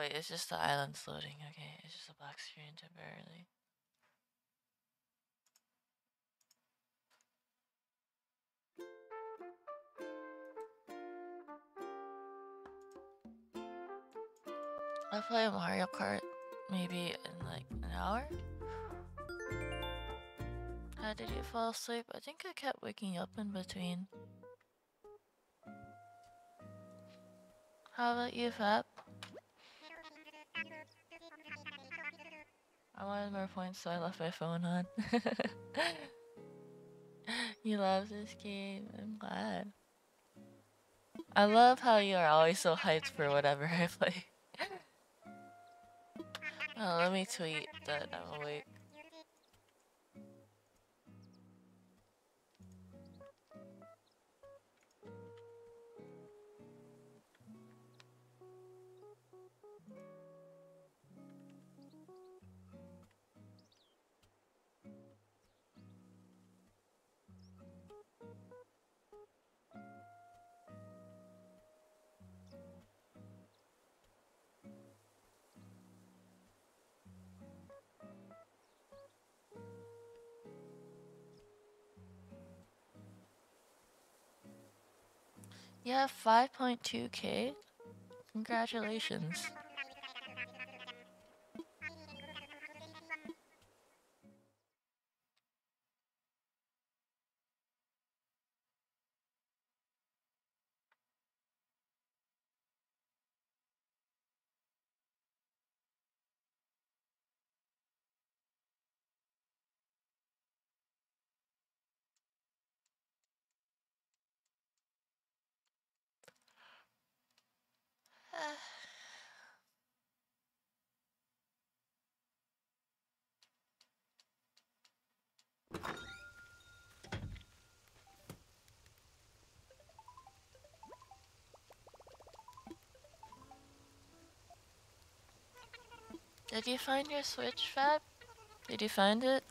wait, it's just the island's loading. Okay, it's just a black screen temporarily. I'll play Mario Kart maybe in like an hour. How did you fall asleep? I think I kept waking up in between. How about you, Fab? I wanted more points, so I left my phone on. You love this game. I'm glad. I love how you are always so hyped for whatever I play. Oh, let me tweet that I'm awake. You have 5.2k? Congratulations. Did you find your Switch, Fab? Did you find it?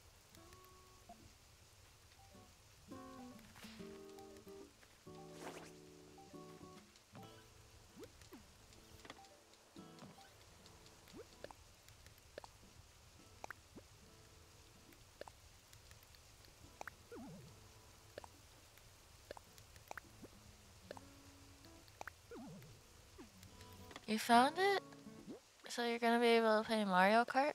You found it? So you're gonna be able to play Mario Kart?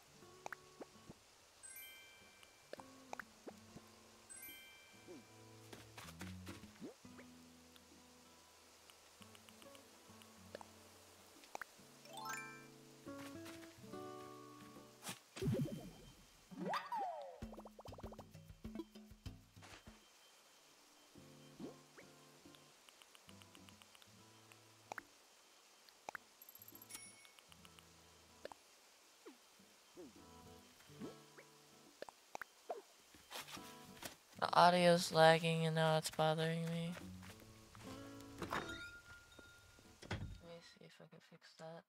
The audio's lagging and now it's bothering me. Let me see if I can fix that.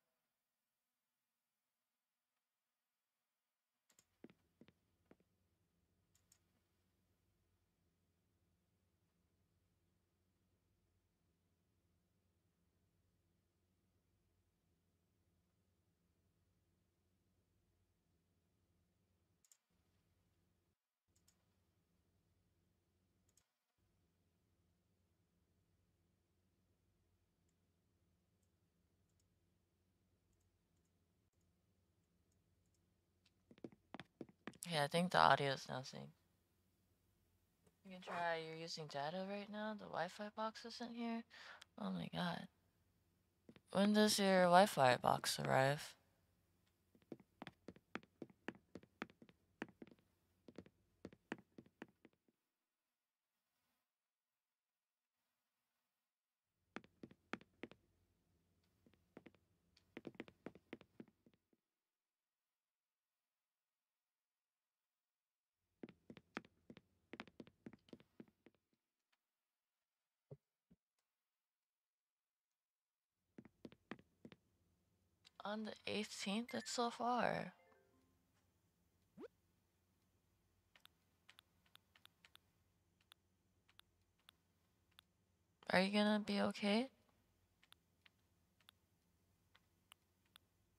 Yeah, I think the audio's now synced. You can try, you're using data right now? The Wi-Fi box isn't here? Oh my god. When does your Wi-Fi box arrive? On the 18th? That's so far. Are you gonna be okay?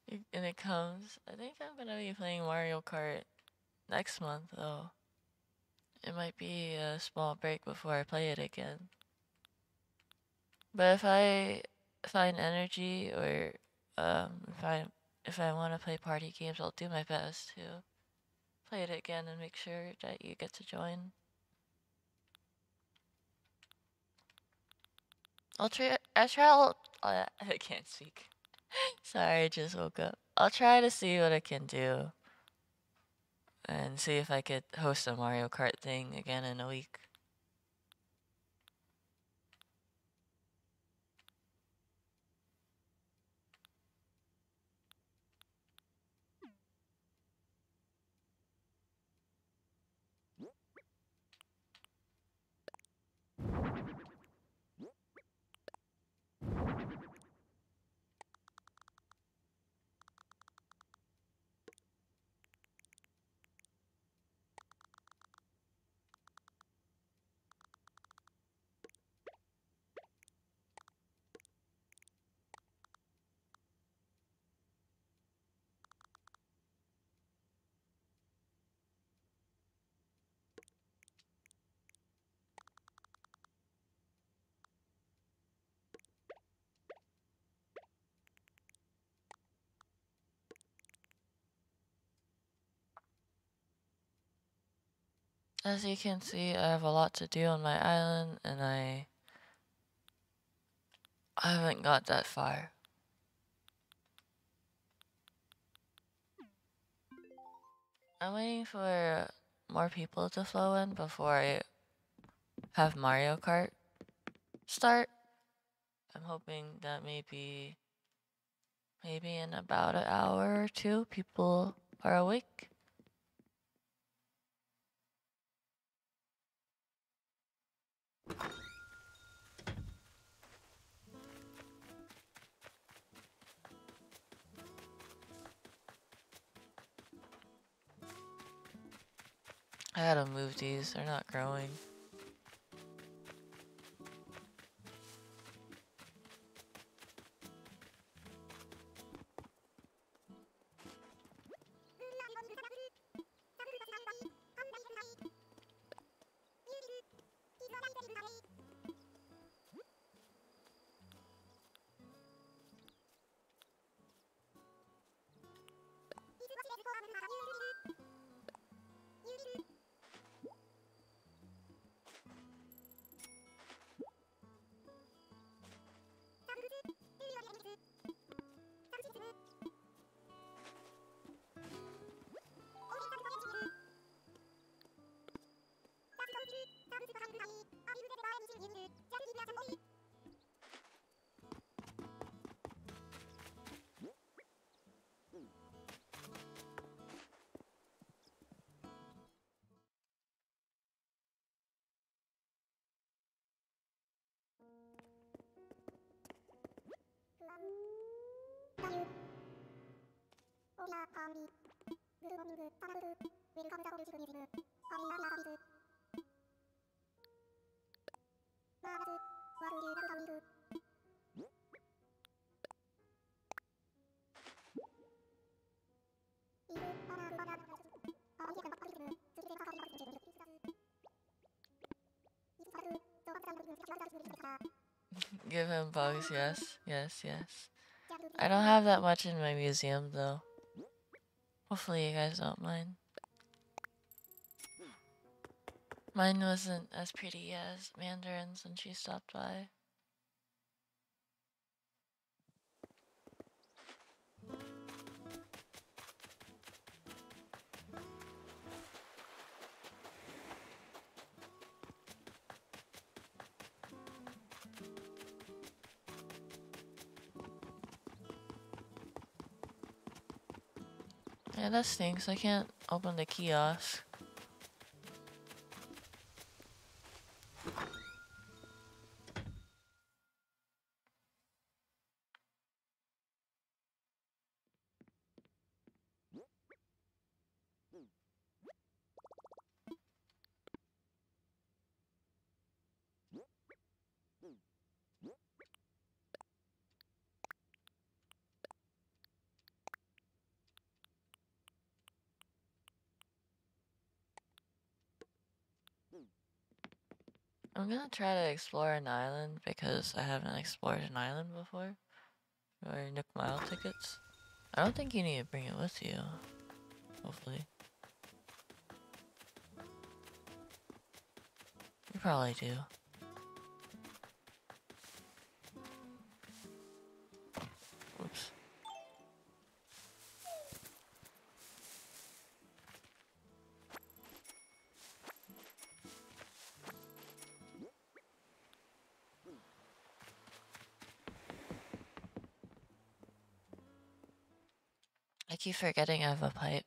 And it comes. I think I'm gonna be playing Mario Kart next month though. It might be a small break before I play it again. But if I find energy or if I want to play party games, I'll do my best to play it again and make sure that you get to join. I'll try. I can't speak. Sorry, I just woke up. I'll try to see what I can do and see if I could host a Mario Kart thing again in a week. As you can see, I have a lot to do on my island, and I haven't got that far. I'm waiting for more people to flow in before I have Mario Kart start. I'm hoping that maybe in about an hour or two, people are awake. I gotta move these, they're not growing. Give him bugs, yes, yes, yes. I don't have that much in my museum though. Hopefully you guys don't mind. Mine wasn't as pretty as Mandarin's when she stopped by. Yeah, that stinks. I can't open the kiosk. I'm gonna try to explore an island because I haven't explored an island before. Or Nook Mile tickets. I don't think you need to bring it with you. Hopefully. You probably do. Oops. I keep forgetting I have a pipe.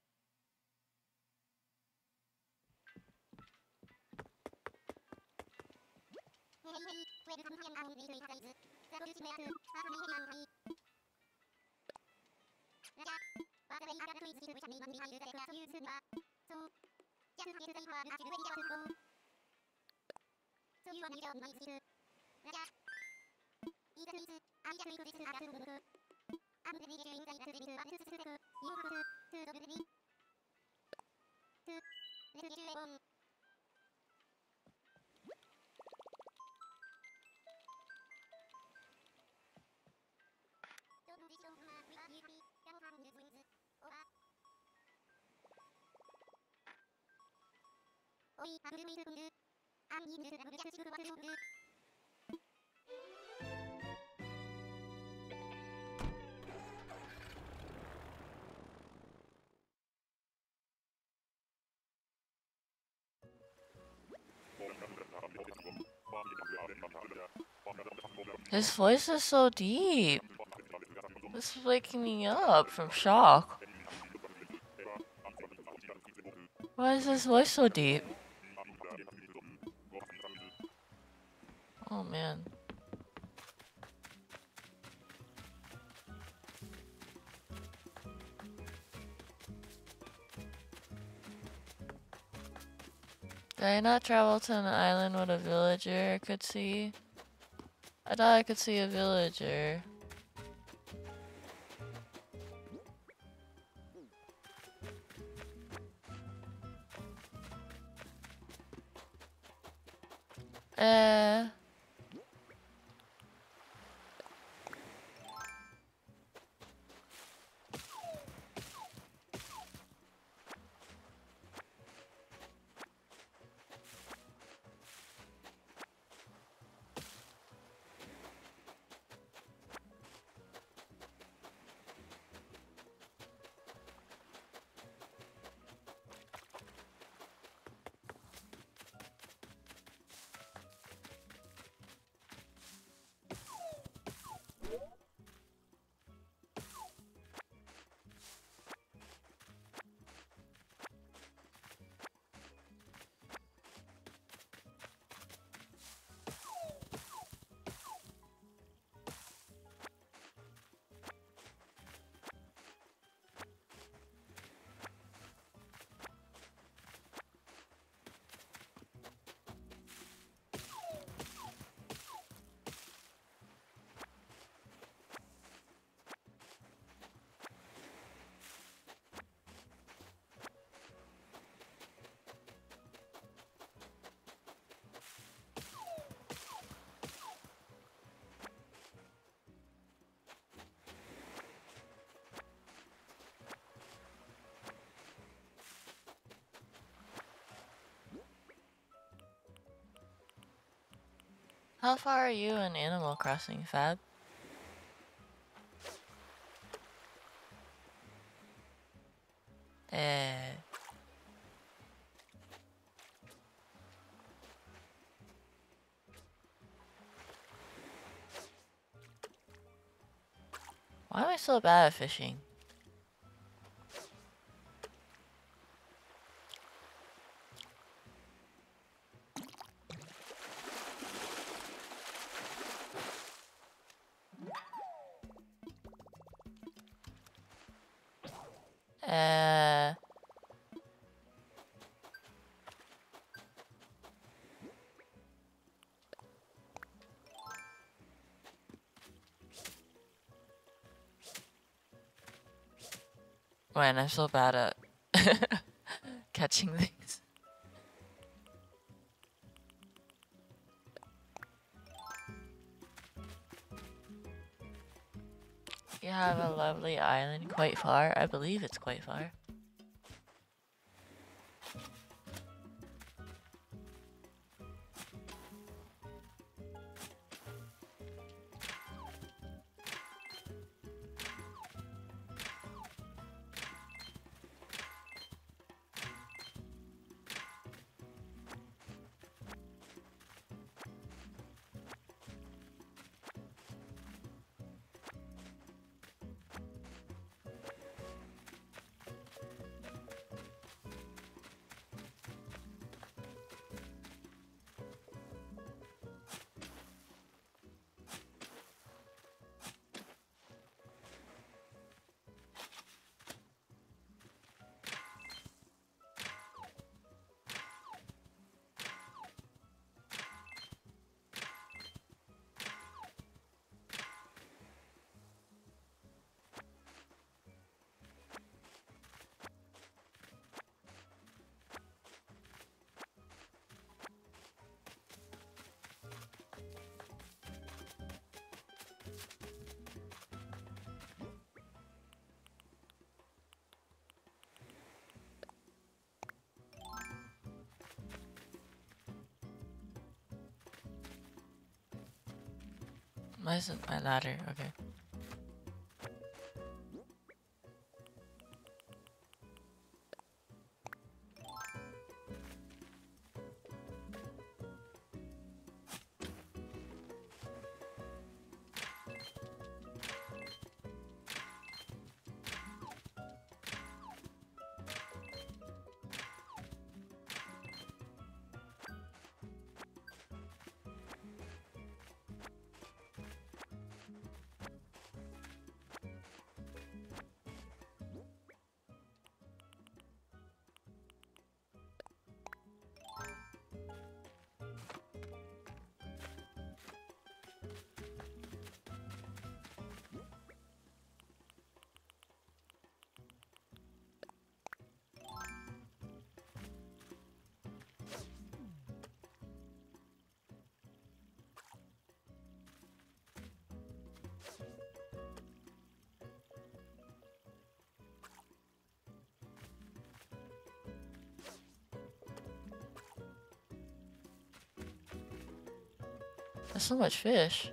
His voice is so deep. This is waking me up from shock. Why is his voice so deep? Oh man. Did I not travel to an island with a villager I could see? I thought I could see a villager. Eh. How far are you in Animal Crossing, Fab? Eh. Why am I so bad at fishing? Eh. Man, I'm so bad at catching things. You have a lovely island quite far. I believe it's quite far. Why isn't my ladder? Okay. There's so much fish.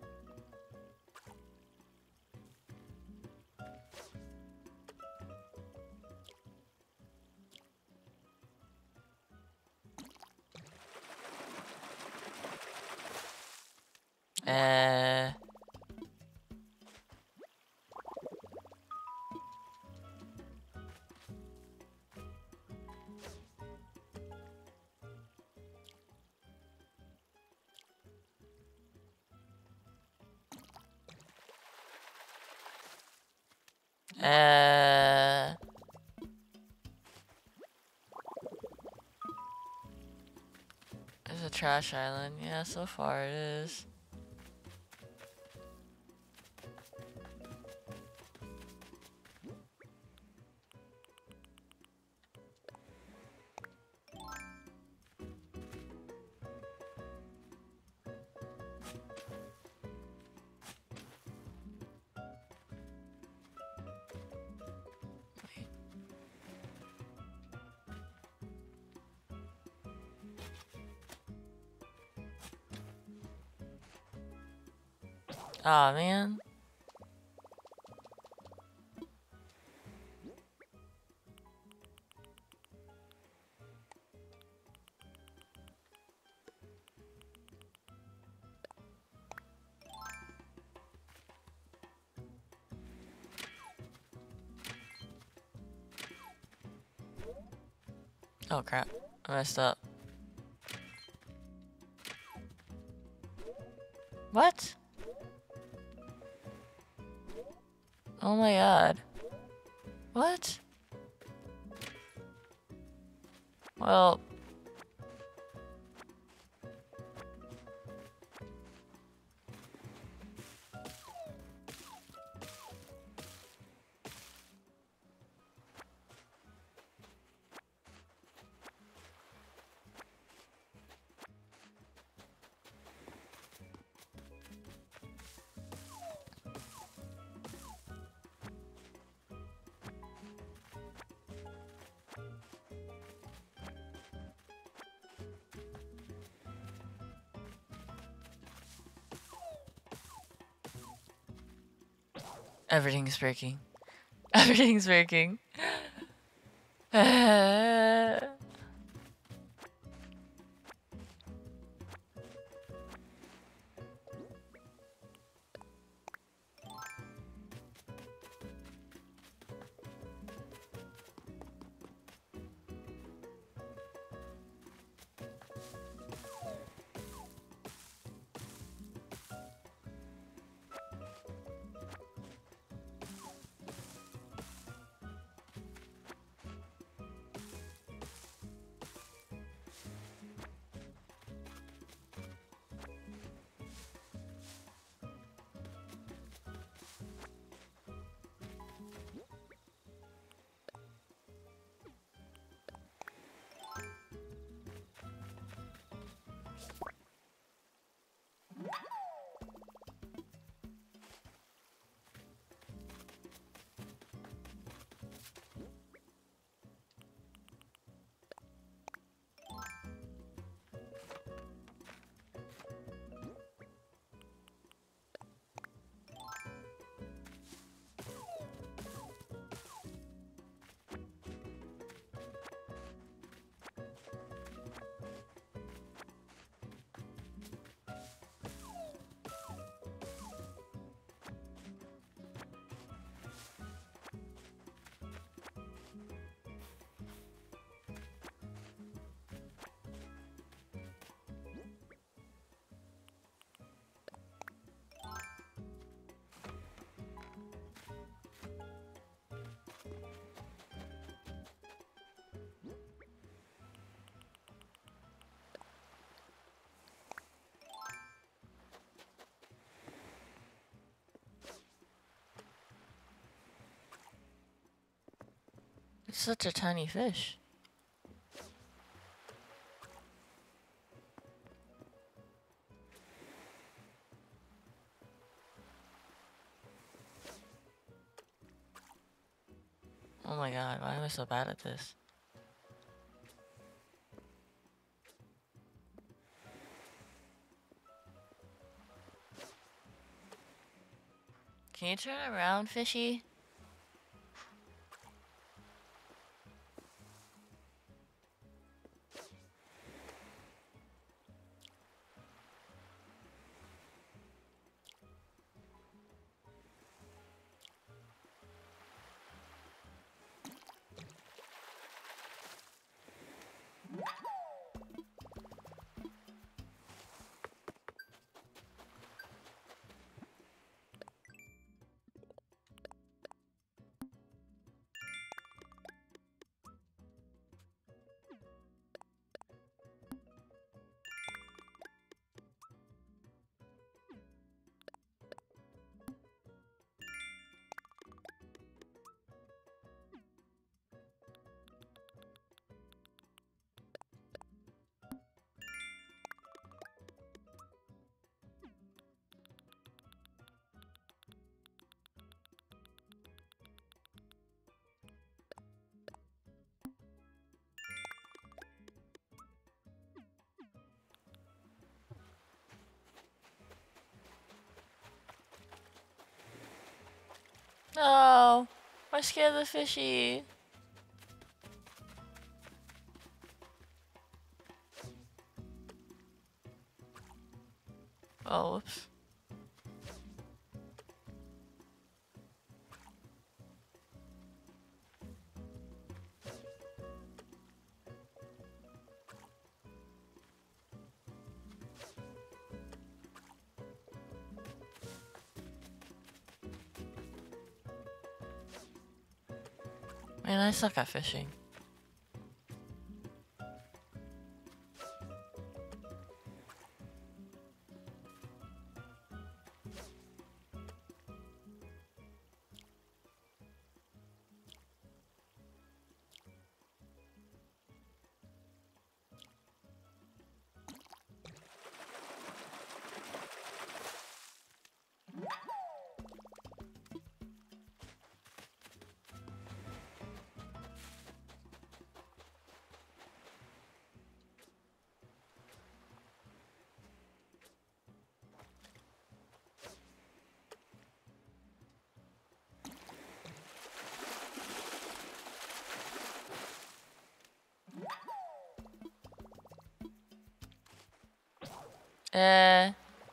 Uh. It's a trash island. Yeah, so far it is. Aw, man. Oh crap, I messed up. What? Oh my god. What? Well... Everything's breaking. Everything's breaking. It's such a tiny fish. Oh my god, why am I so bad at this? Can you turn around, fishy? No, I scared the fishy. Oh, whoops. Man, I suck at fishing. Eh.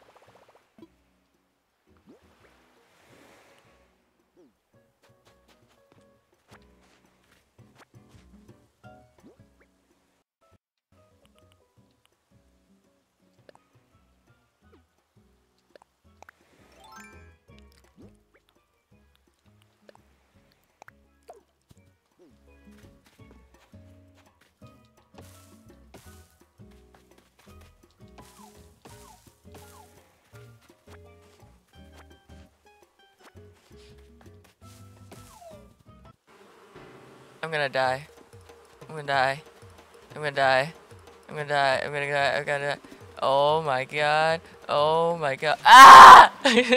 I'm gonna die. I'm gonna die. I'm gonna die. I'm gonna die. I'm gonna die. I'm gonna die. Oh my god. Oh my god. Ah!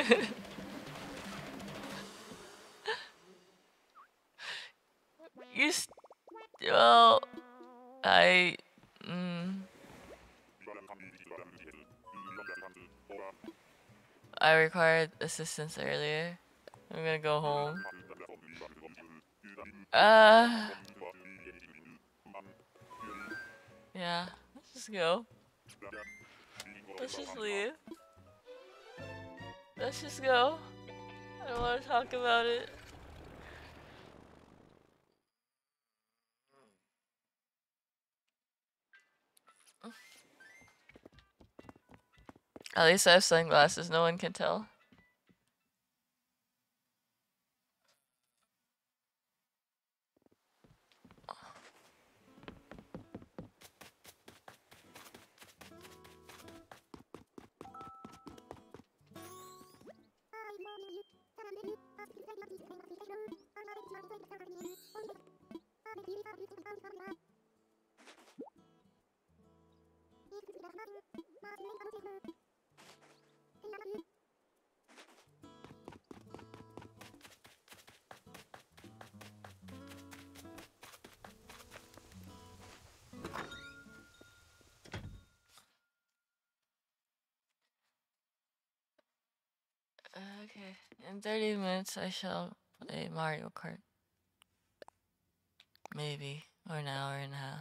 You well, I mm, I required assistance earlier. I'm gonna go home. Uh yeah. Let's just go. Let's just leave. Let's just go. I don't wanna talk about it. At least I have sunglasses, no one can tell. Okay, in 30 minutes I shall play Mario Kart. Maybe, or an hour and a half.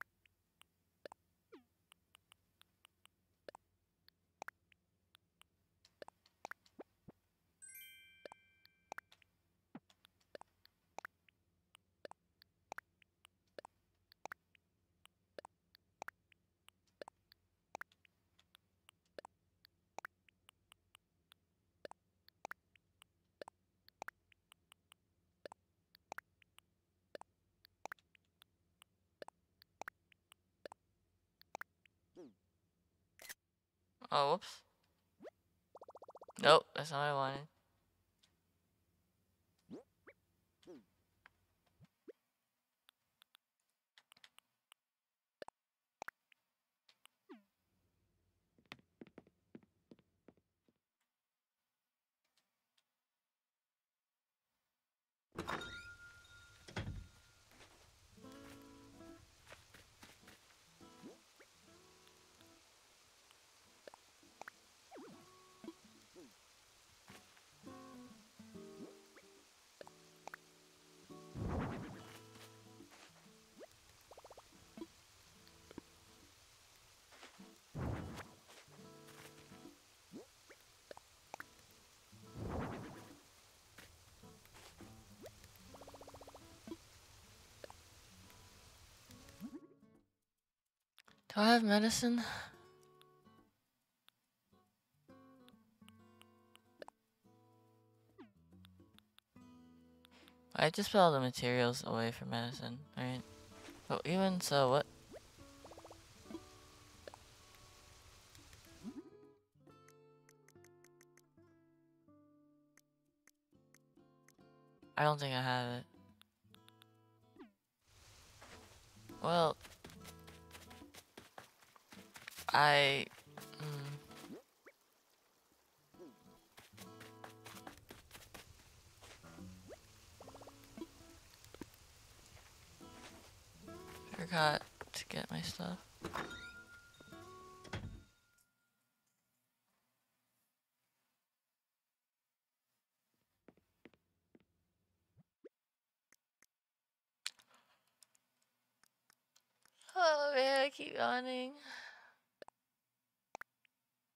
Oh, whoops. Nope, that's not what I wanted. Do I have medicine? I just put all the materials away for medicine, right? But even so, what? I don't think I have it. Well, I... forgot to get my stuff. Oh man, I keep yawning.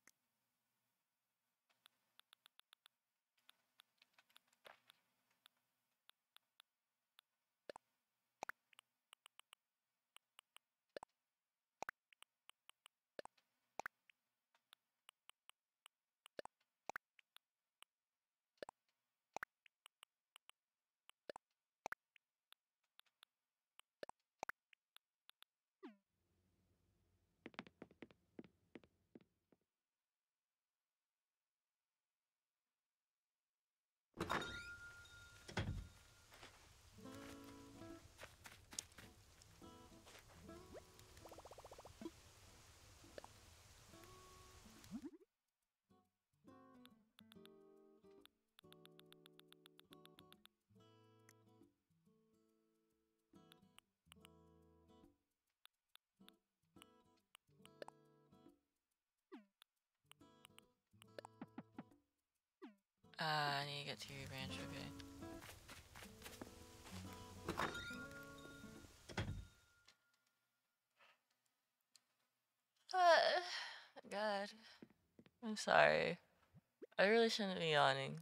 Ah, I need to get to your branch, okay. God. I'm sorry. I really shouldn't be yawning.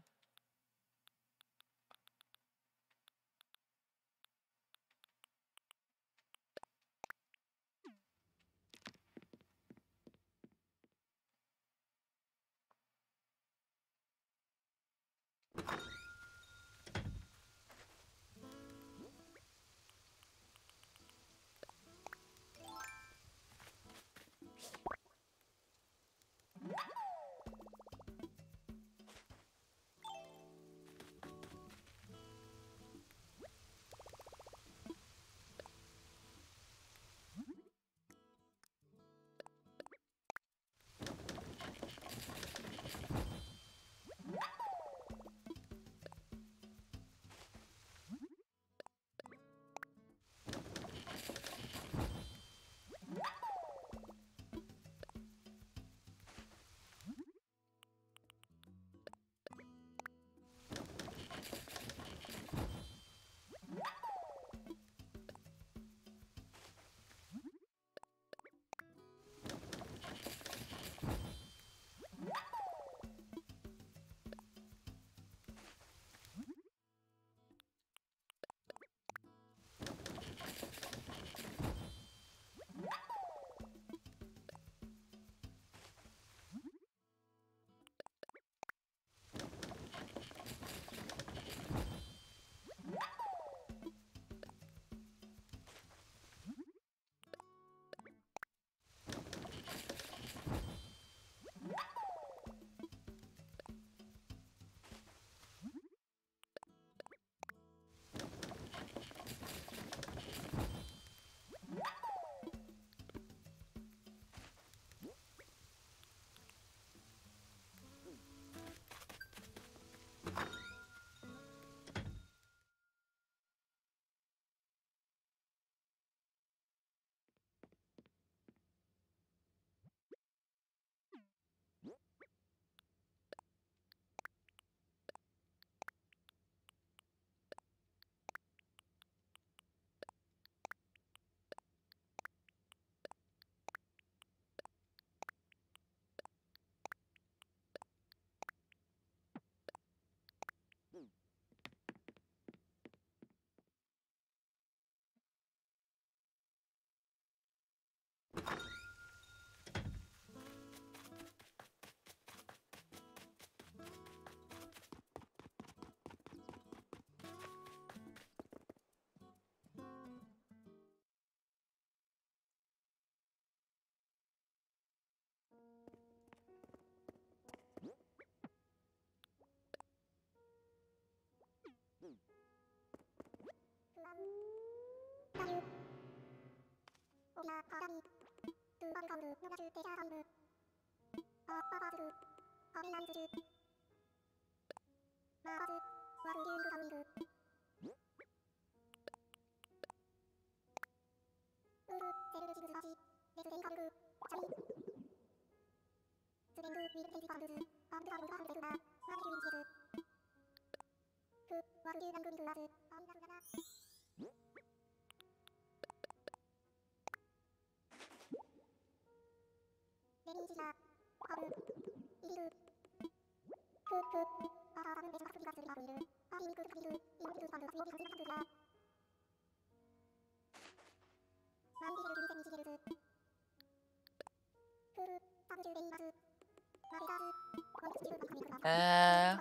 Uh,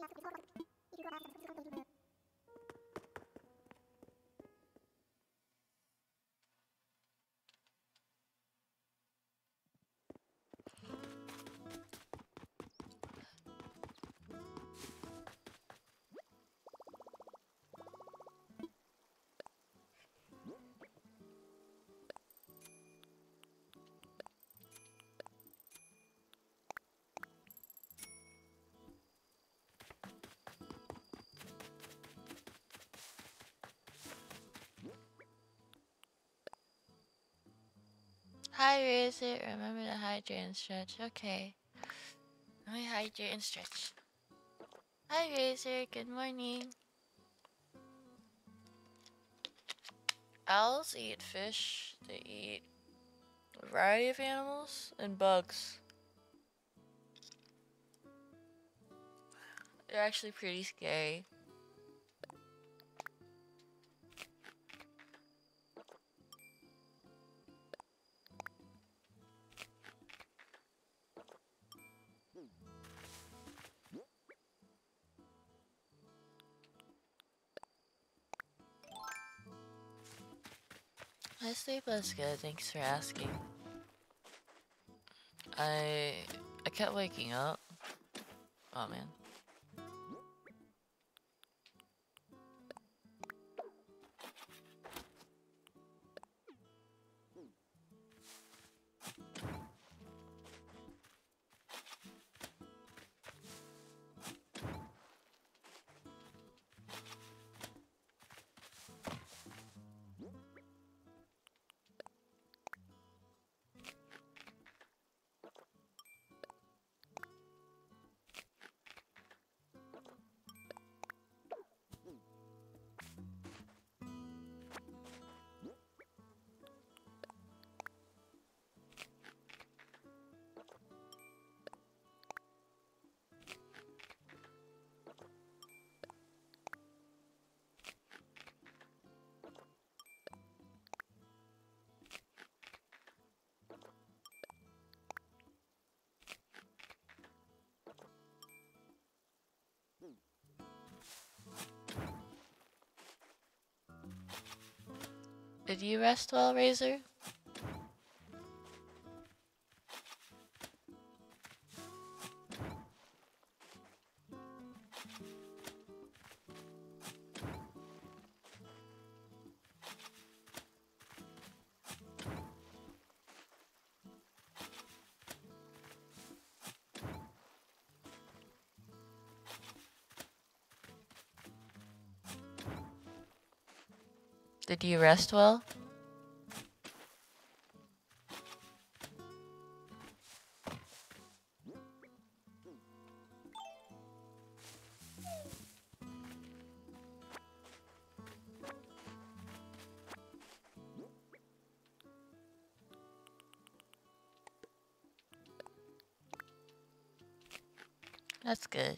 hydrate it. Remember to hydrate and stretch. Okay. Let me hydrate and stretch. Hi, Razor. Good morning. Owls eat fish. They eat a variety of animals and bugs. They're actually pretty scary. My sleep was good. Thanks for asking. I kept waking up. Oh man. Did you rest well, Razor? Did you rest well? That's good.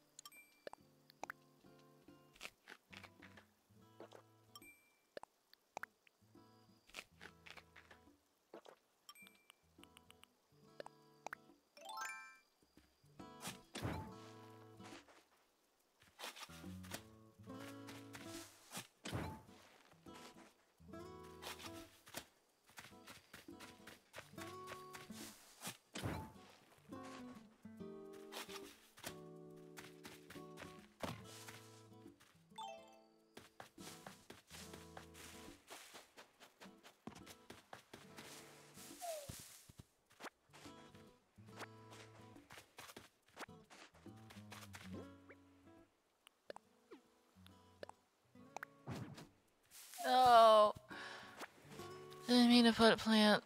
No. Didn't mean to put a plant.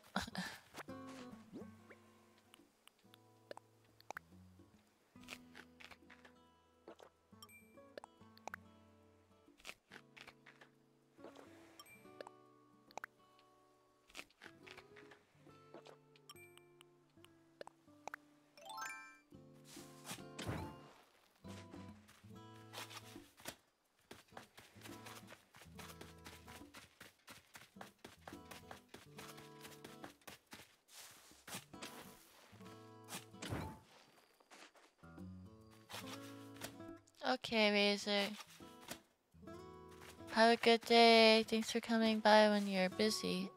Okay, Razor. Have a good day. Thanks for coming by when you're busy.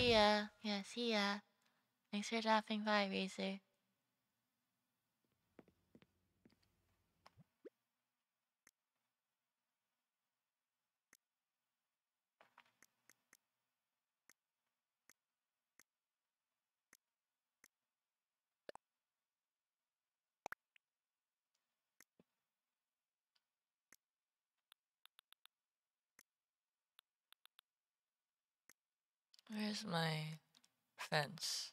See ya. Yeah, see ya. Thanks for dropping by, Razor. Where's my fence?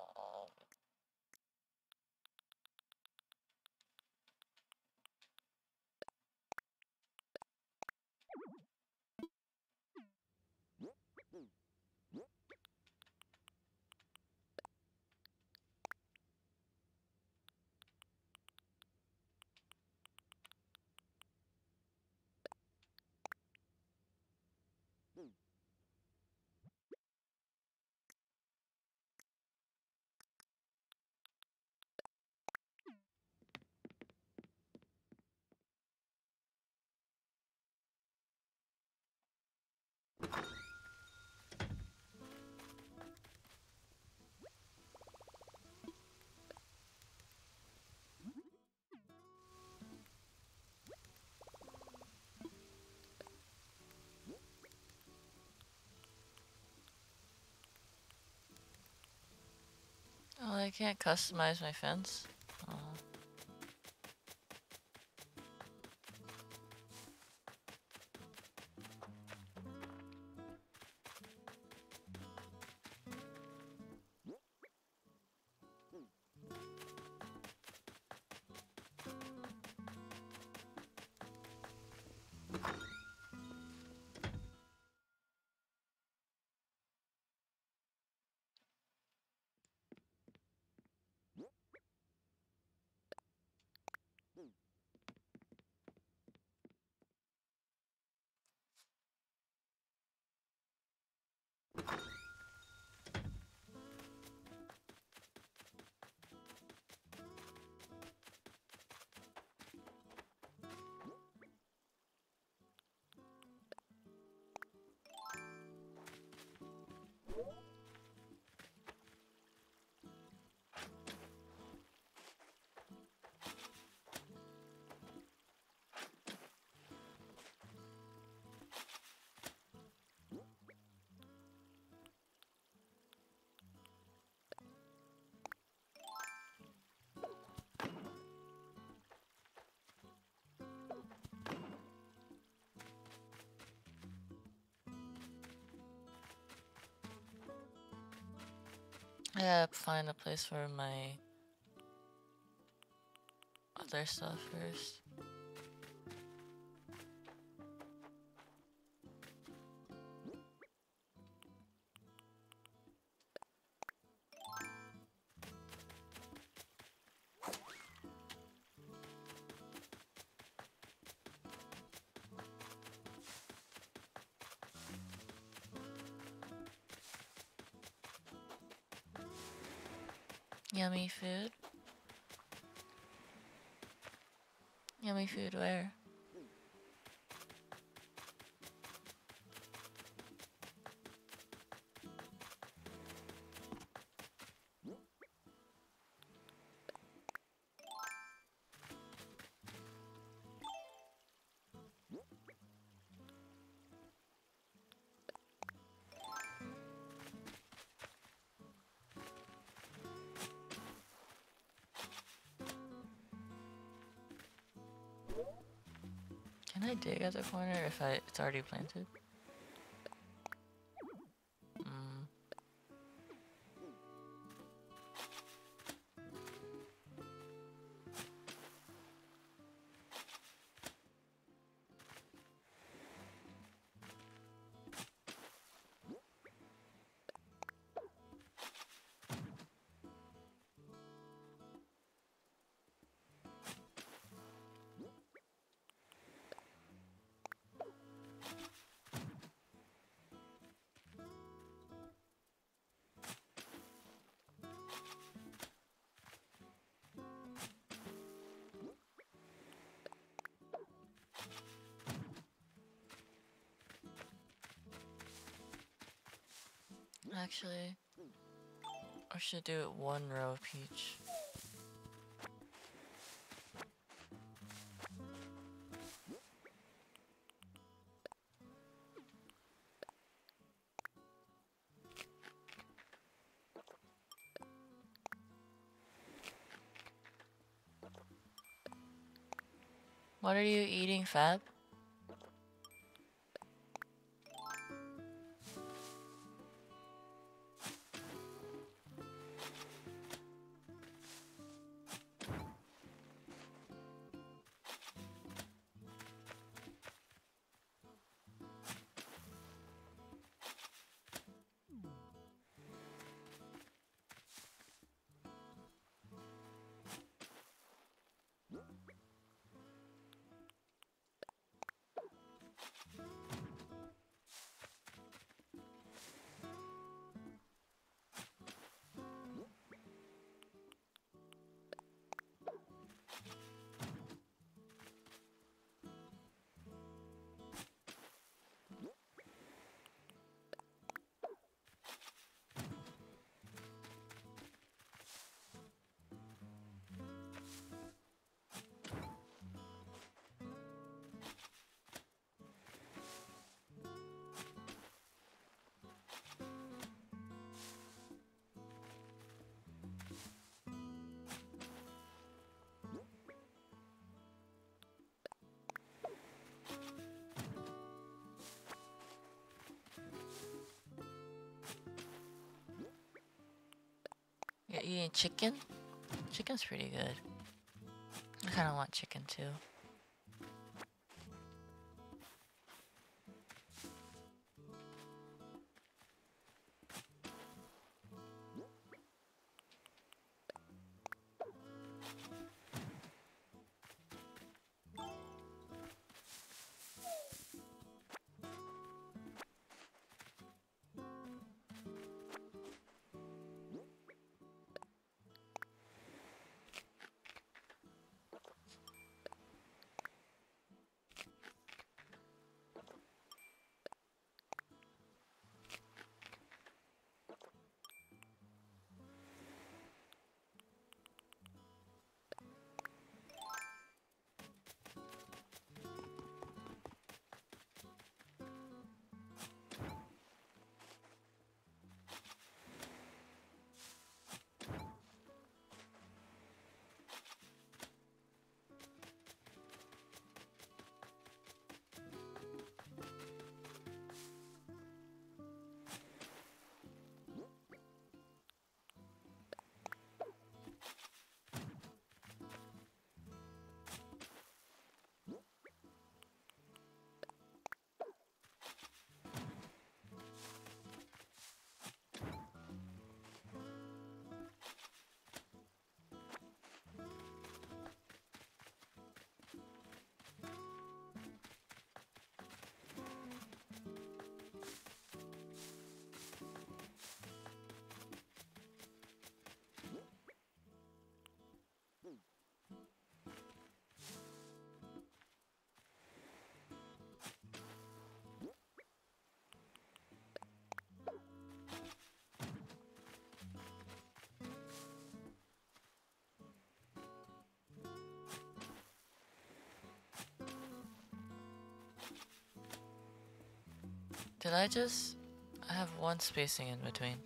Oh, I can't customize my fence. Oh. I gotta find a place for my other stuff first. Yummy food? Yummy food where? Can I dig at the corner if it's already planted? Mm. Actually, I should do it one row of each. What are you eating, Fab? You're eating chicken? Chicken's pretty good. I kinda want chicken too. Did I just... I have one spacing in between.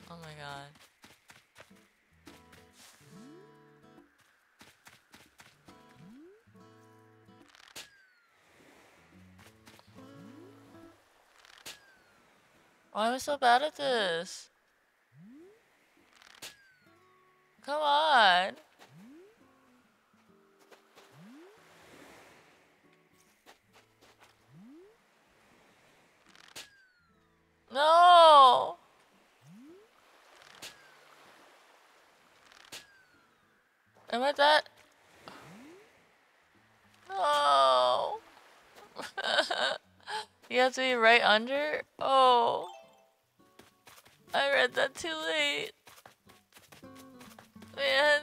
Oh my god. Why am I so bad at this? Come on. No. Am I that? No. You have to be right under? Oh. I read that too late. Man.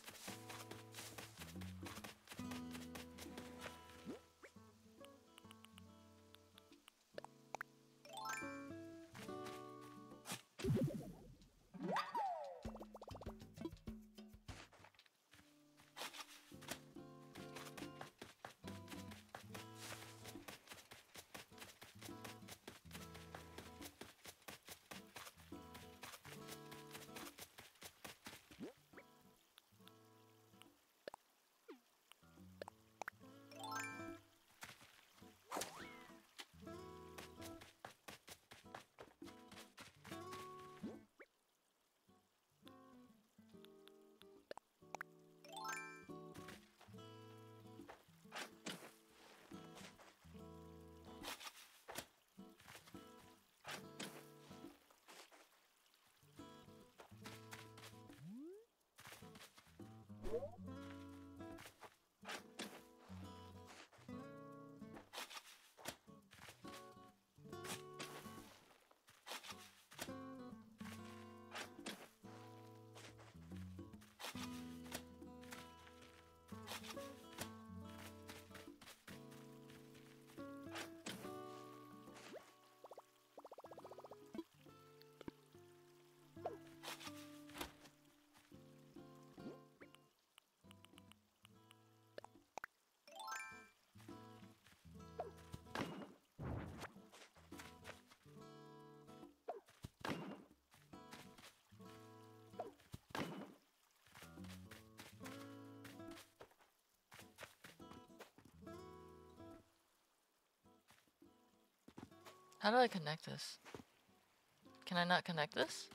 How do I connect this? Can I not connect this?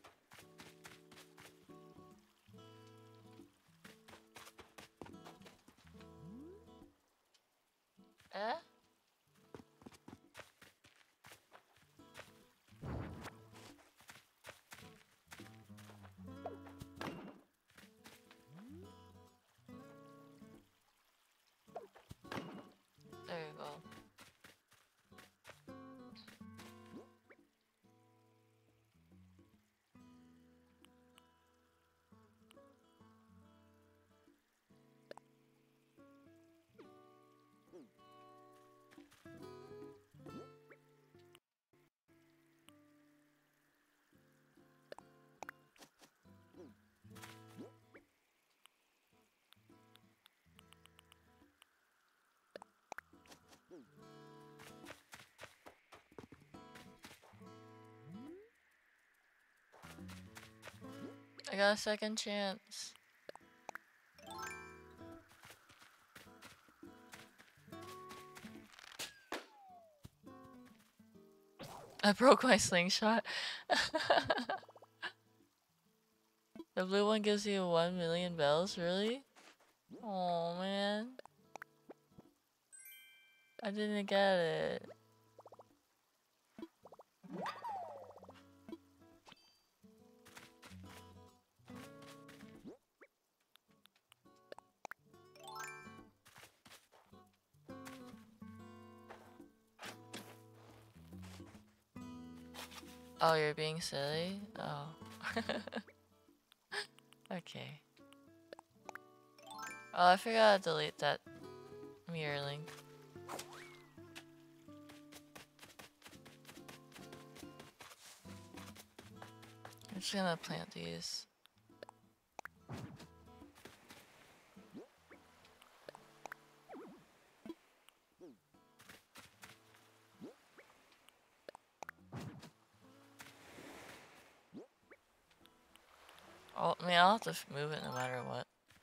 Eh? There you go. I got a second chance. I broke my slingshot. The blue one gives you 1,000,000 bells, really? Oh man. I didn't get it. Oh, you're being silly? Oh. Okay. Oh, I forgot to delete that mirror link. I'm just gonna plant these. I mean, I'll have to move it no matter what.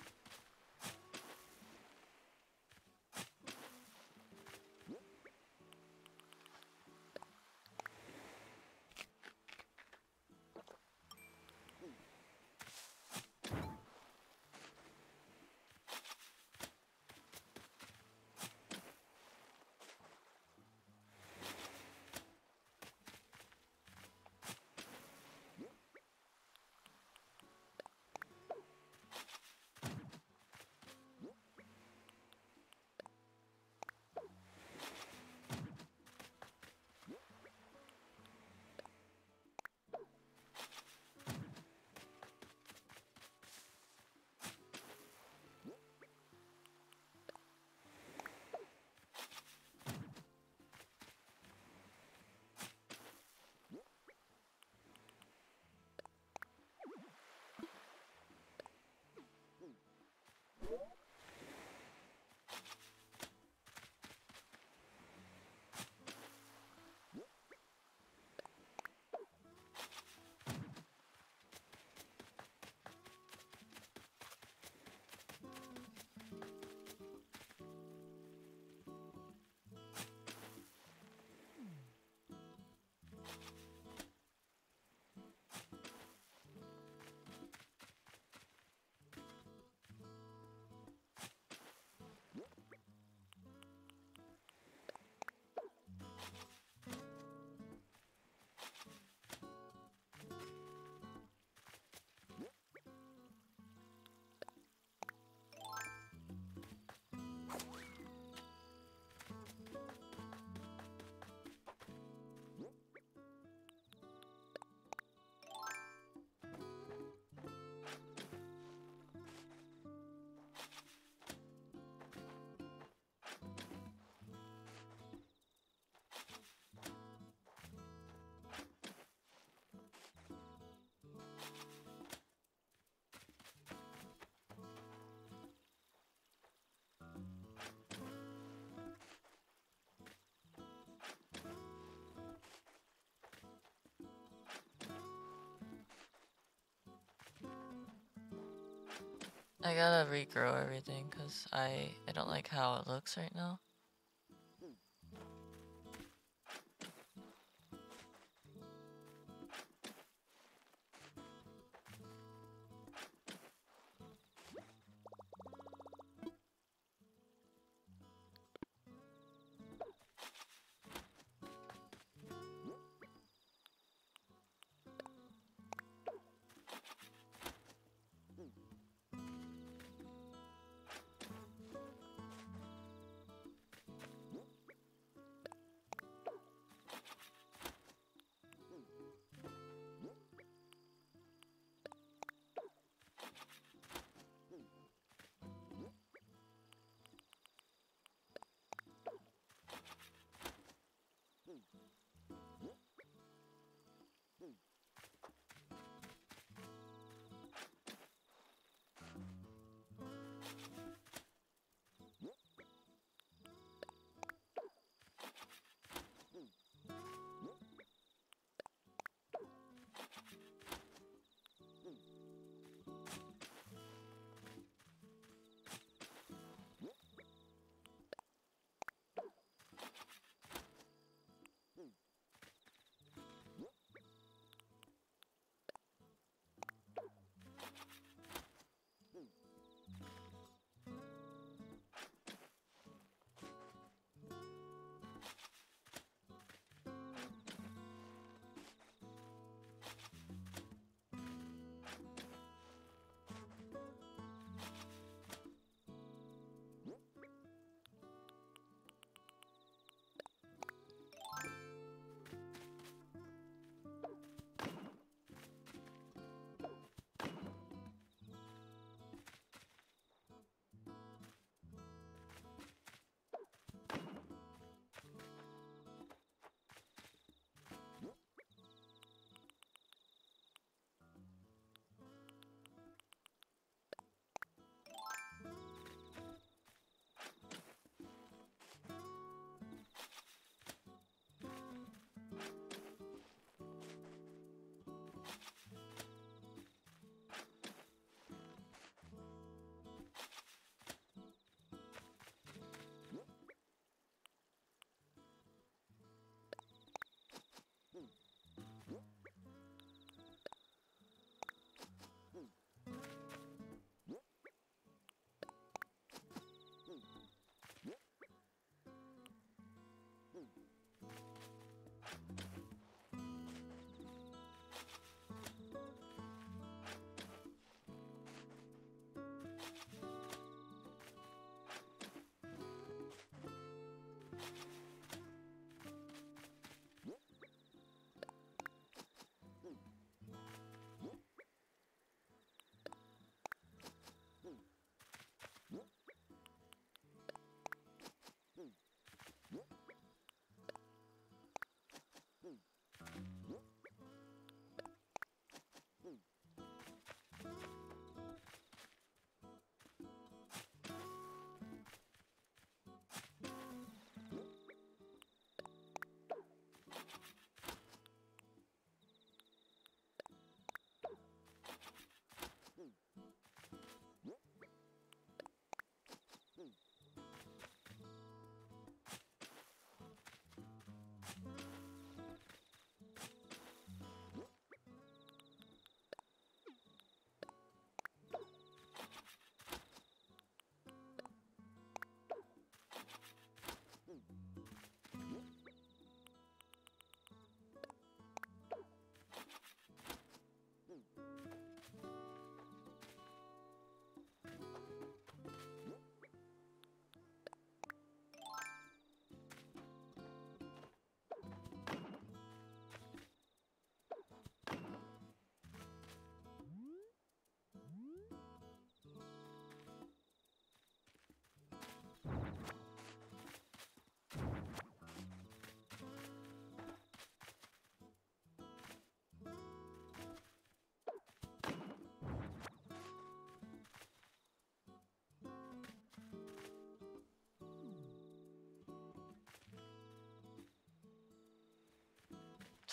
I gotta regrow everything because I don't like how it looks right now.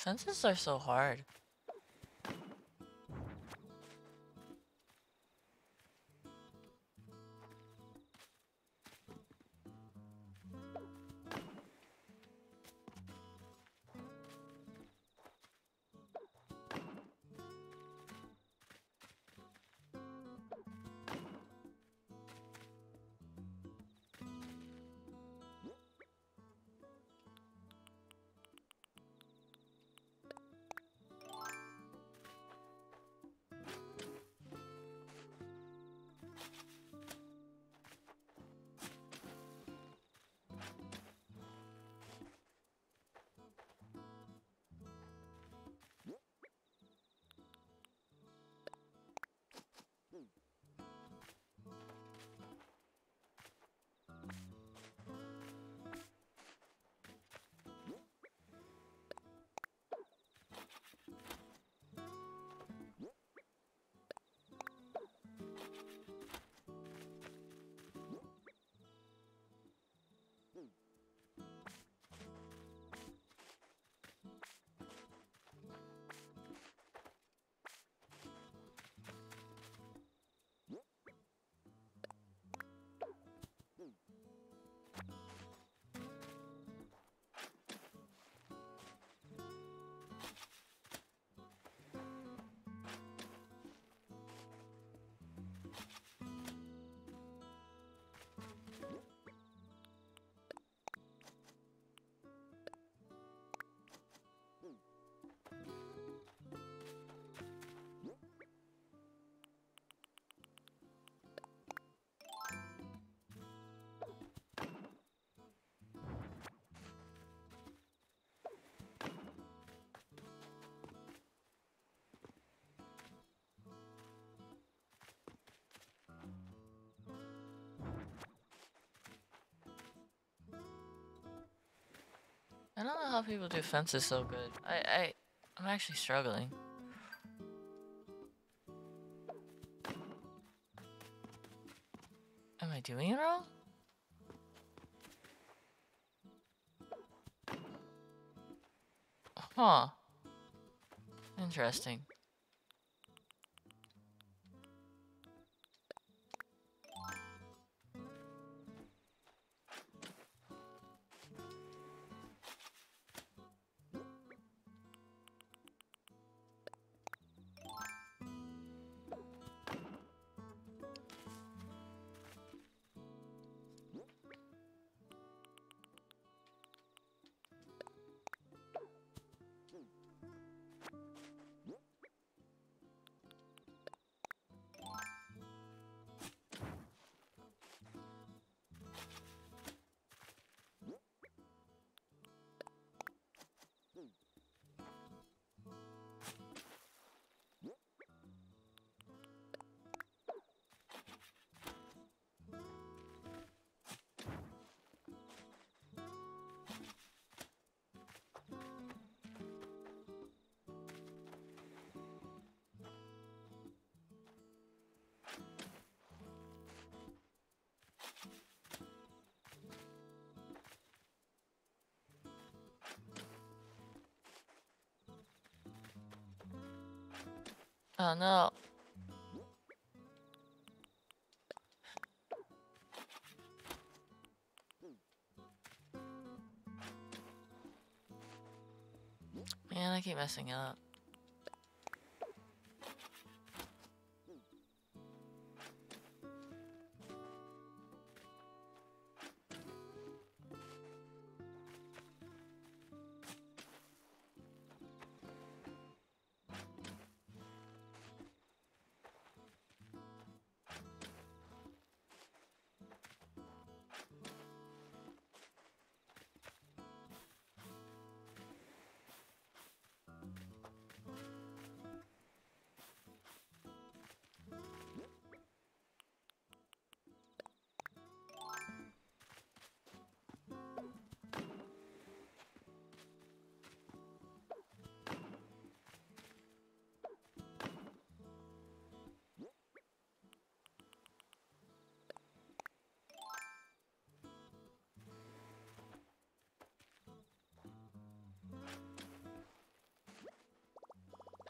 Fences are so hard. I don't know how people do fences so good. I'm actually struggling. Am I doing it wrong? Huh. Interesting. Oh no. Man, I keep messing up.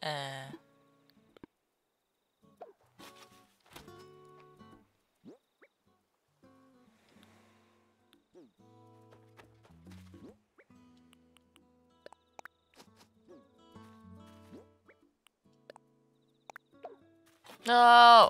Eh. No!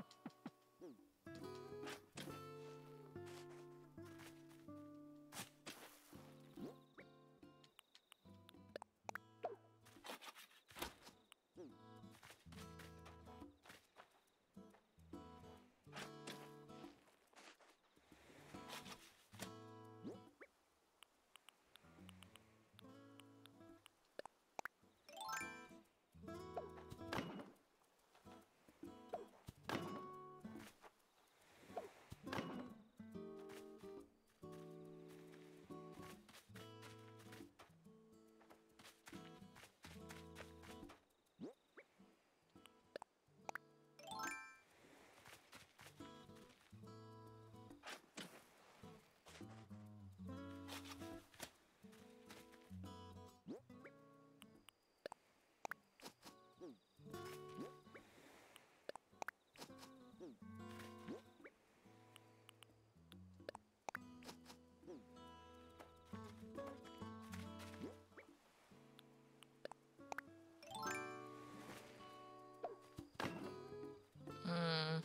Hmm.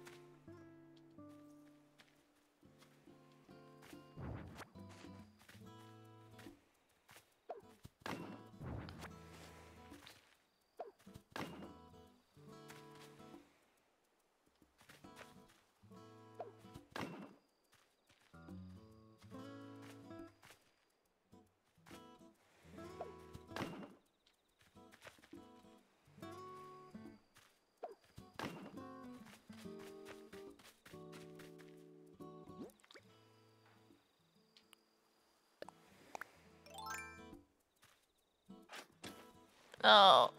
No.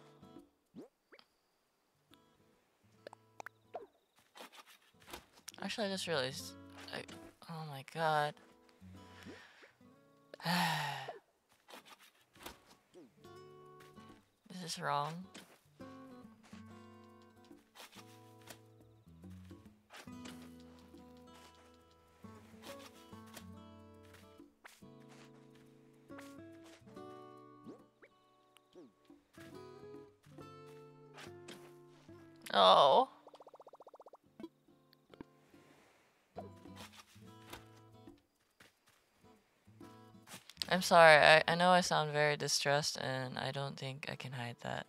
Actually, I just realized. Oh my god. Is this wrong? Oh. I'm sorry, I know I sound very distressed and I don't think I can hide that.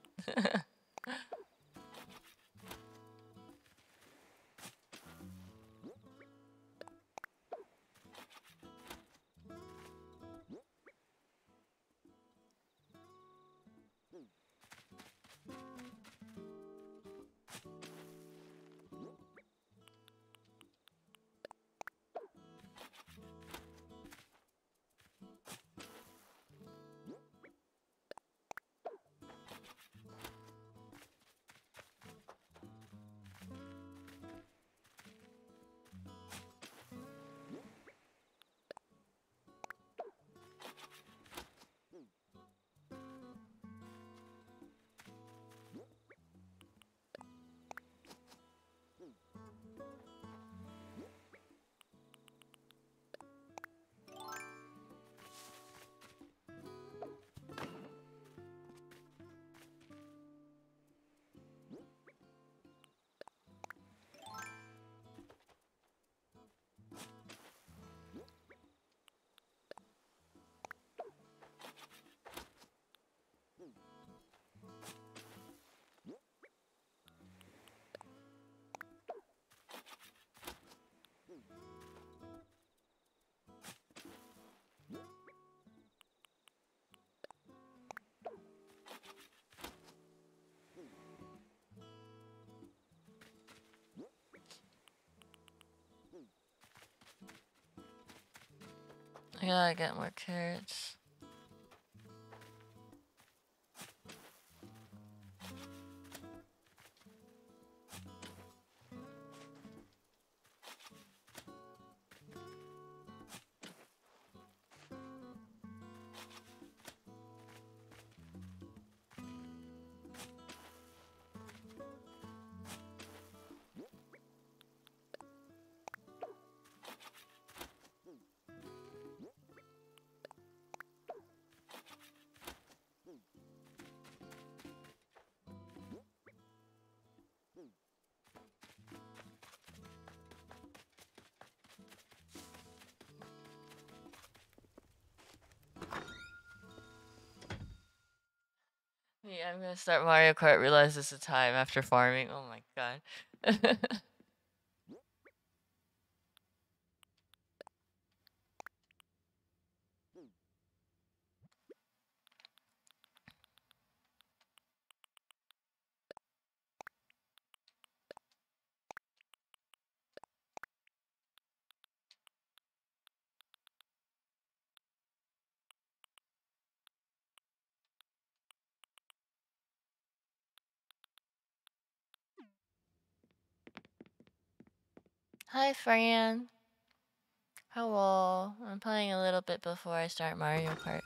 I gotta get more carrots. Yeah, I'm gonna start Mario Kart, realize it's a time after farming. Oh my god. Hi, Fran. Hello. I'm playing a little bit before I start Mario Kart.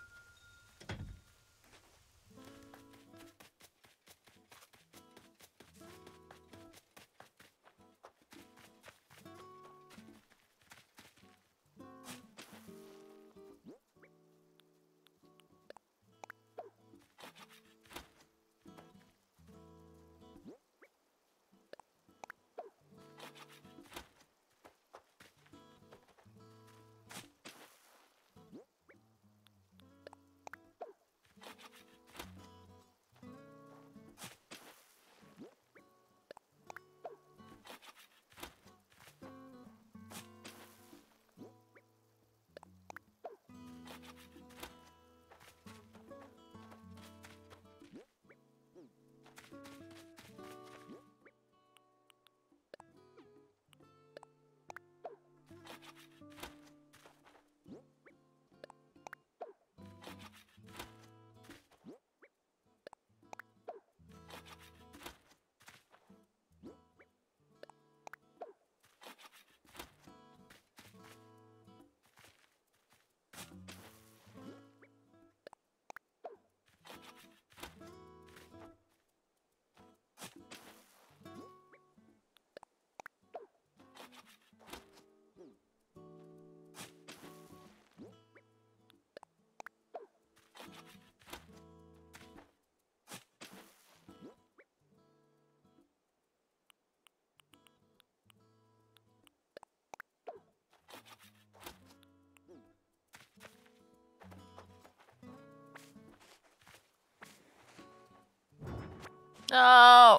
No!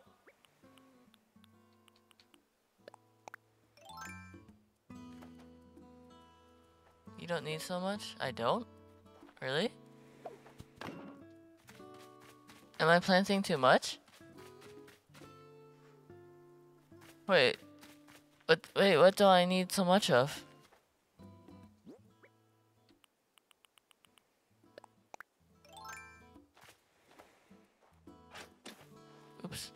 You don't need so much? I don't? Really? Am I planting too much? Wait. What do I need so much of? Oops.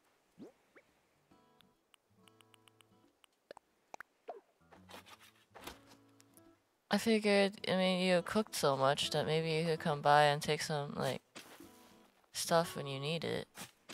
I figured, I mean, you cooked so much that maybe you could come by and take some, like, stuff when you need it.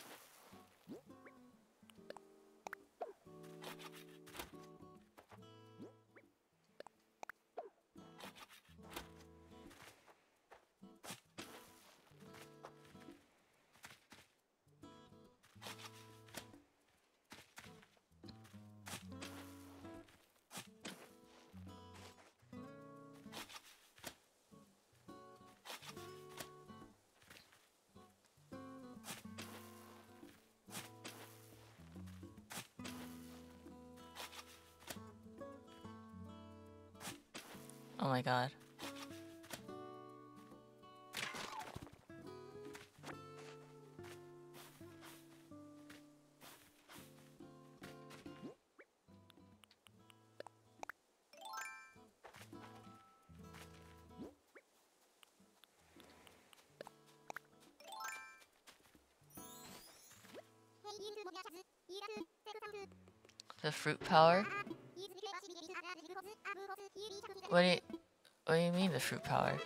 Oh my god. The fruit power? What do you mean the fruit power?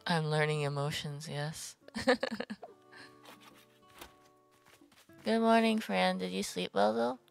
I'm learning emotions, yes. Good morning, Fran. Did you sleep well, though?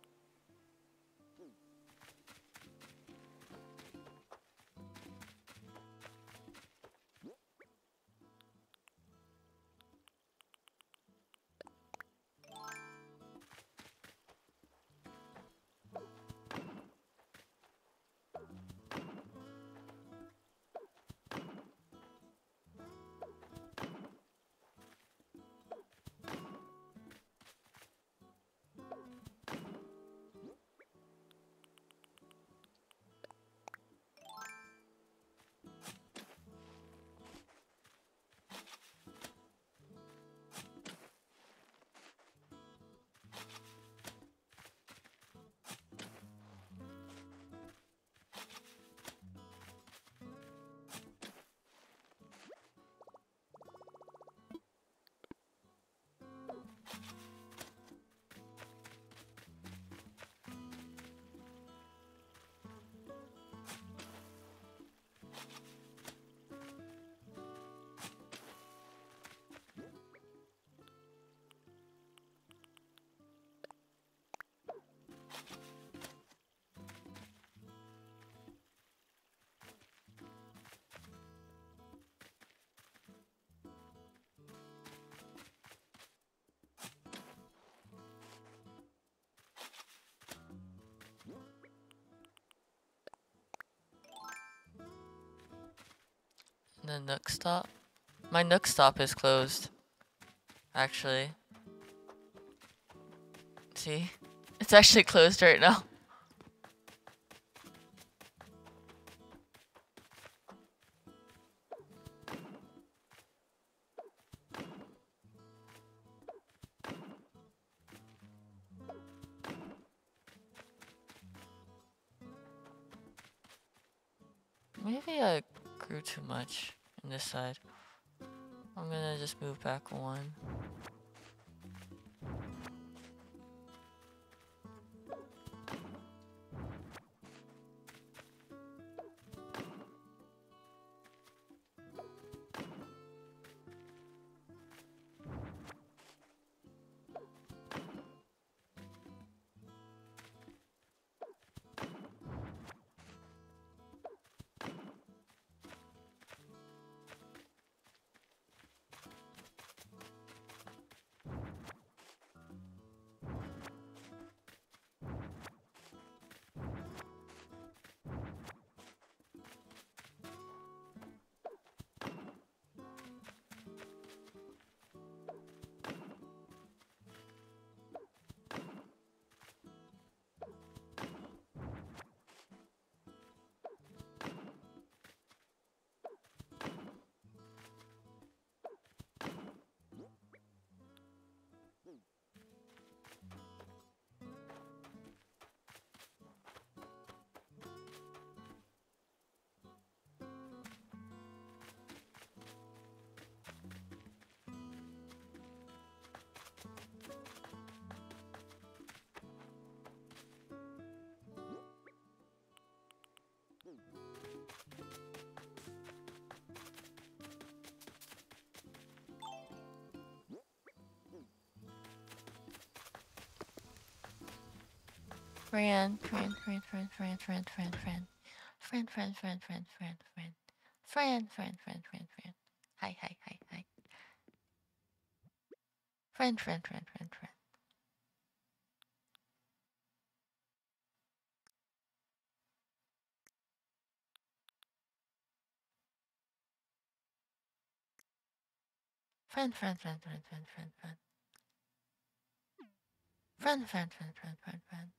The Nook Stop? My Nook Stop is closed, actually. See? It's actually closed right now. Maybe I grew too much in this side. I'm gonna just move back one. Friend. Friend. Hi. Friend. Friend. Friend.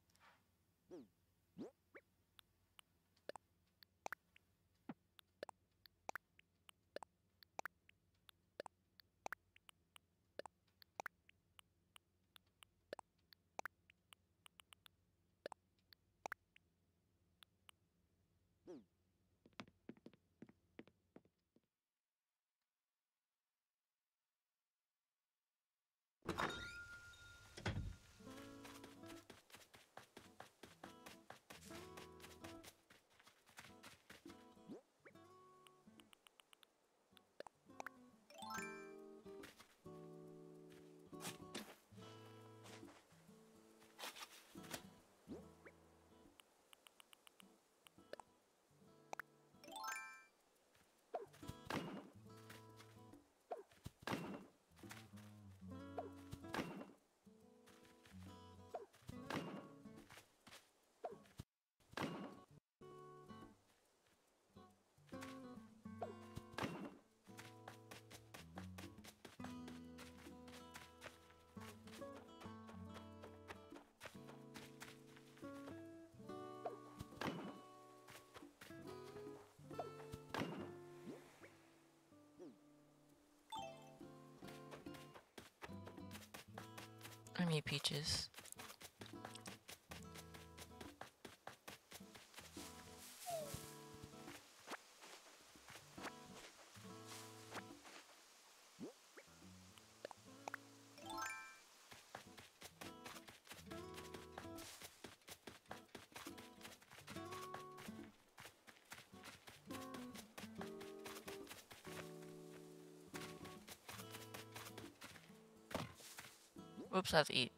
me, Peaches. Oops, I have to eat.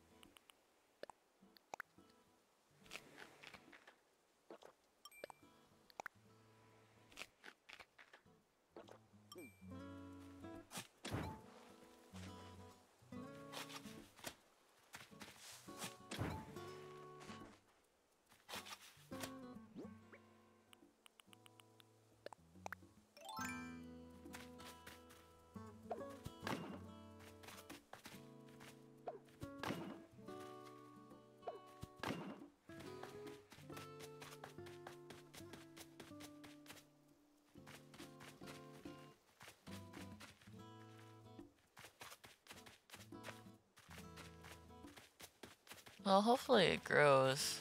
Well, hopefully it grows.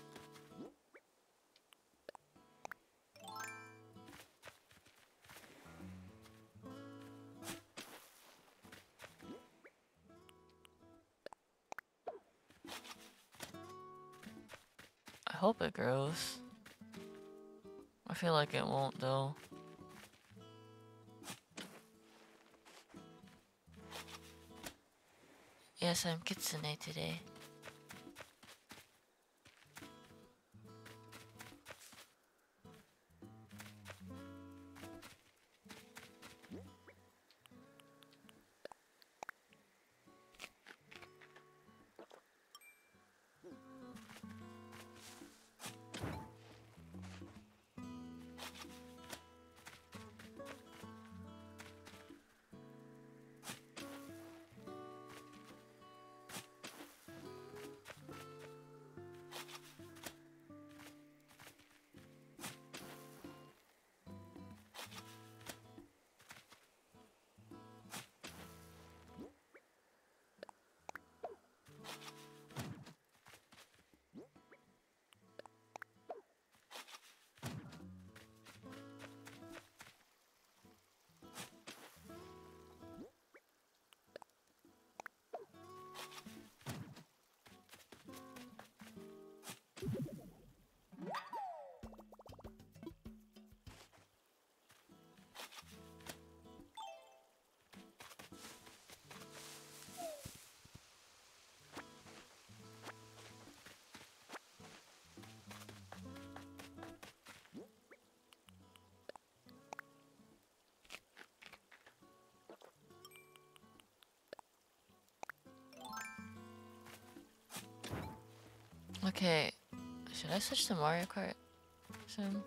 I hope it grows. I feel like it won't though. Yes, I'm Kitsune today. Okay, should I switch to Mario Kart soon?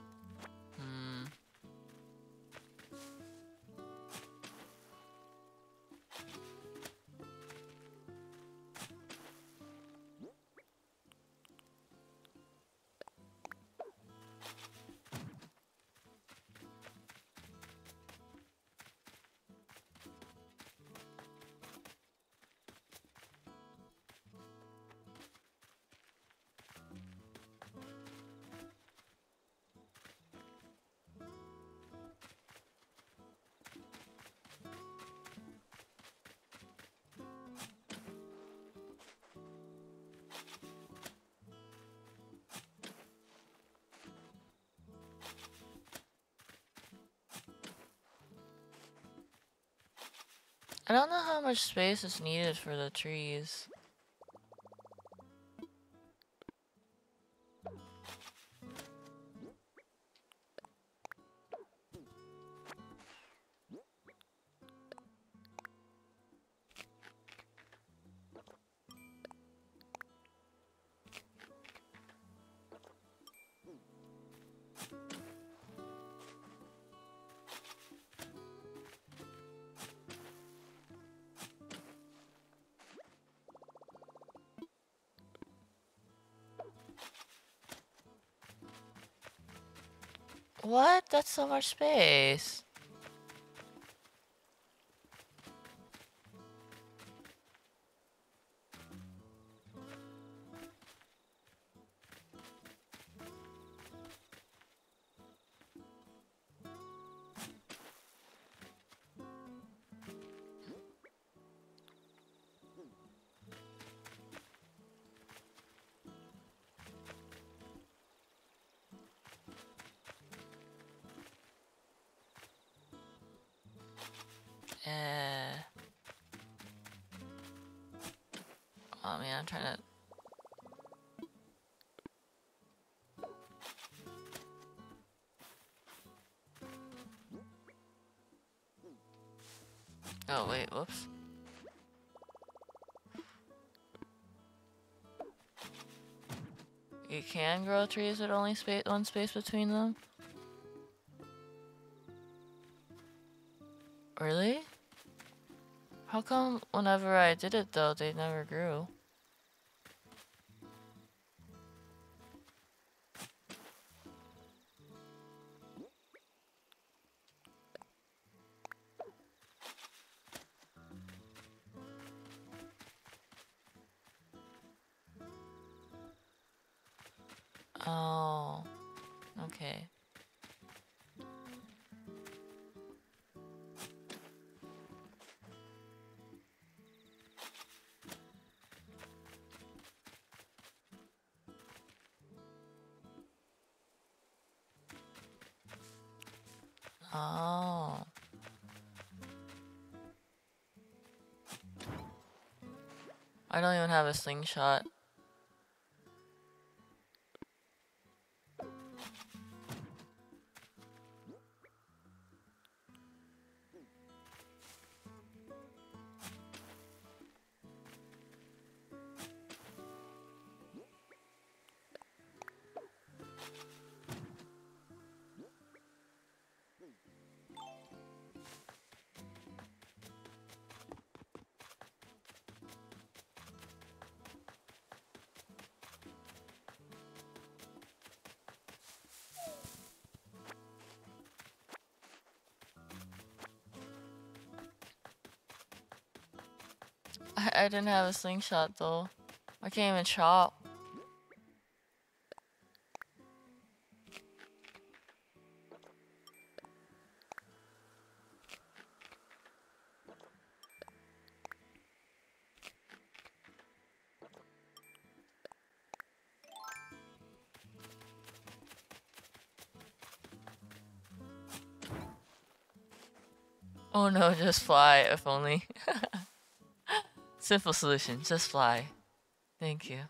I don't know how much space is needed for the trees. What? That's so much space. Oh man, I'm trying to... Oh wait, whoops. You can grow trees with only one space between them? Really? How come whenever I did it though, they never grew? Oh, okay. Oh. I don't even have a slingshot. I didn't have a slingshot though. I can't even chop. Oh no, just fly, if only. Simple solution, just fly. Thank you.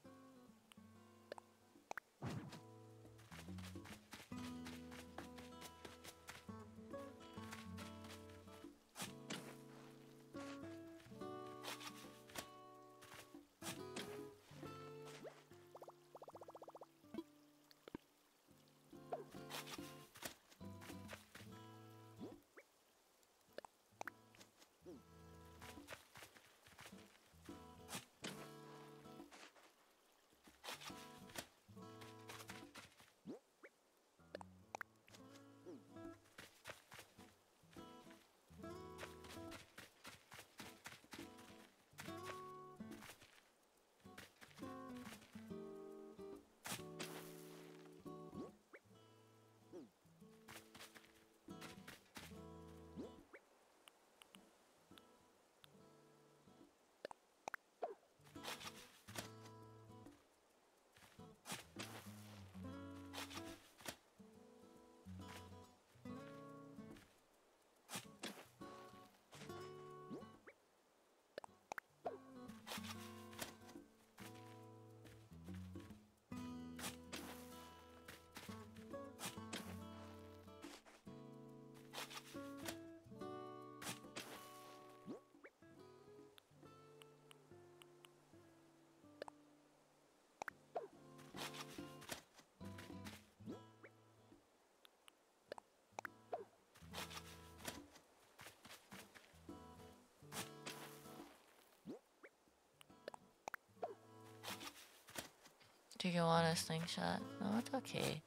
Do you want a slingshot? No, it's okay.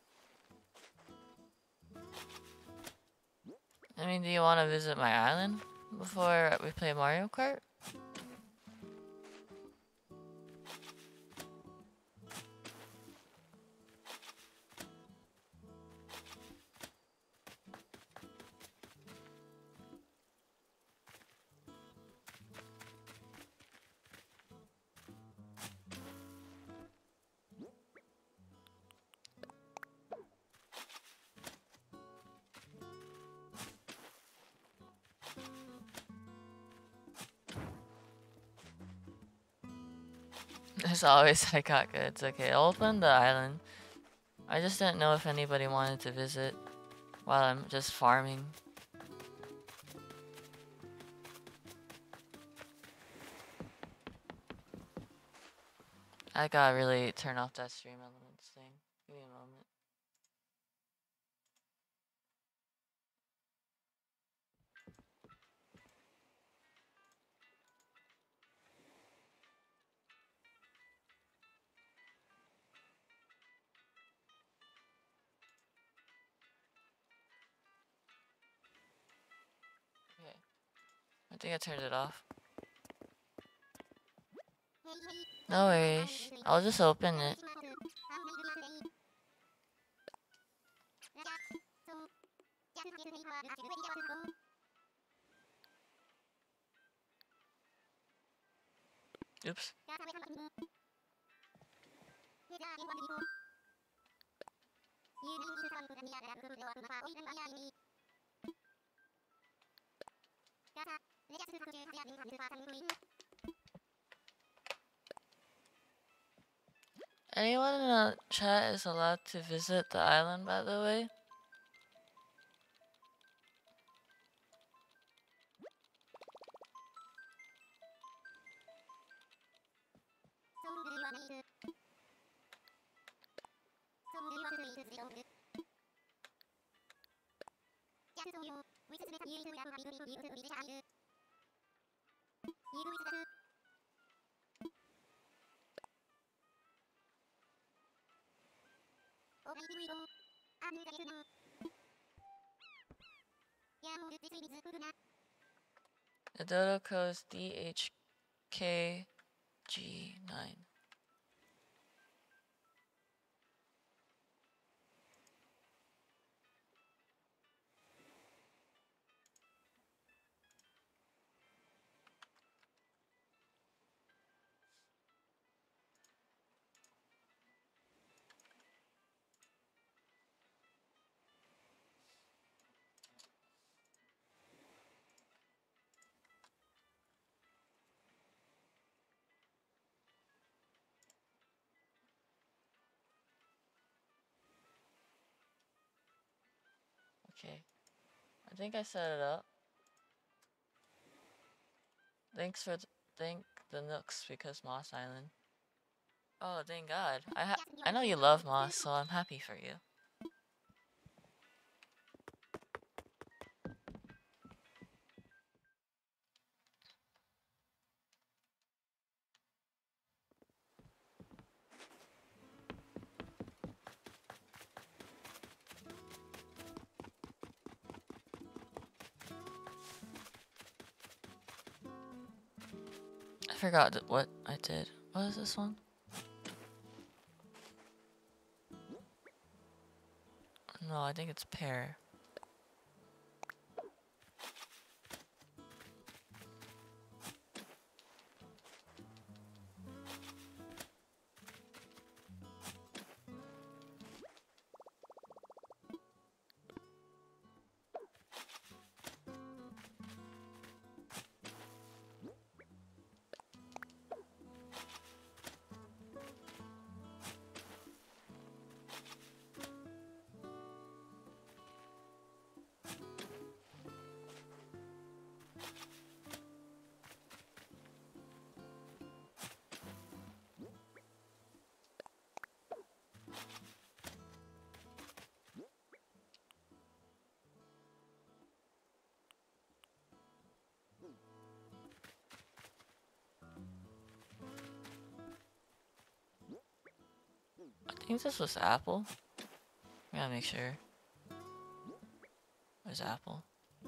I mean, do you want to visit my island before we play Mario Kart? As always, I got goods. Okay, I'll open the island. I just didn't know if anybody wanted to visit while I'm just farming. I gotta really turn off that stream elements thing. Give me a moment. Okay. I think I turned it off. No worries. I'll just open it. Oops. Anyone in the chat is allowed to visit the island, by the way? The dodo code is DHKG9. Okay. I think I set it up. Thanks for thank the Nooks because Moss Island. Oh, thank God. I know you love Moss, so I'm happy for you. I forgot what I did. What is this one? No, I think it's pear. I think this was apple. I gotta make sure. Where's apple?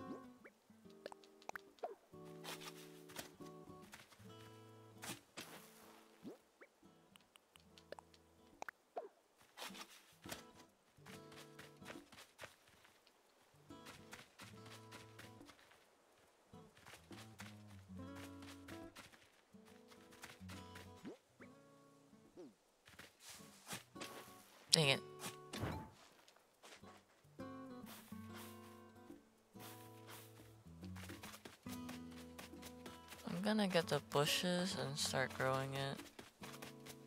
Dang it. I'm gonna get the bushes and start growing it.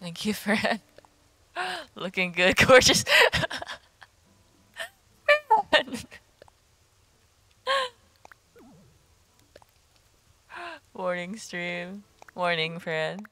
Thank you, Fran. Looking good, gorgeous. Morning stream. Morning, Fran.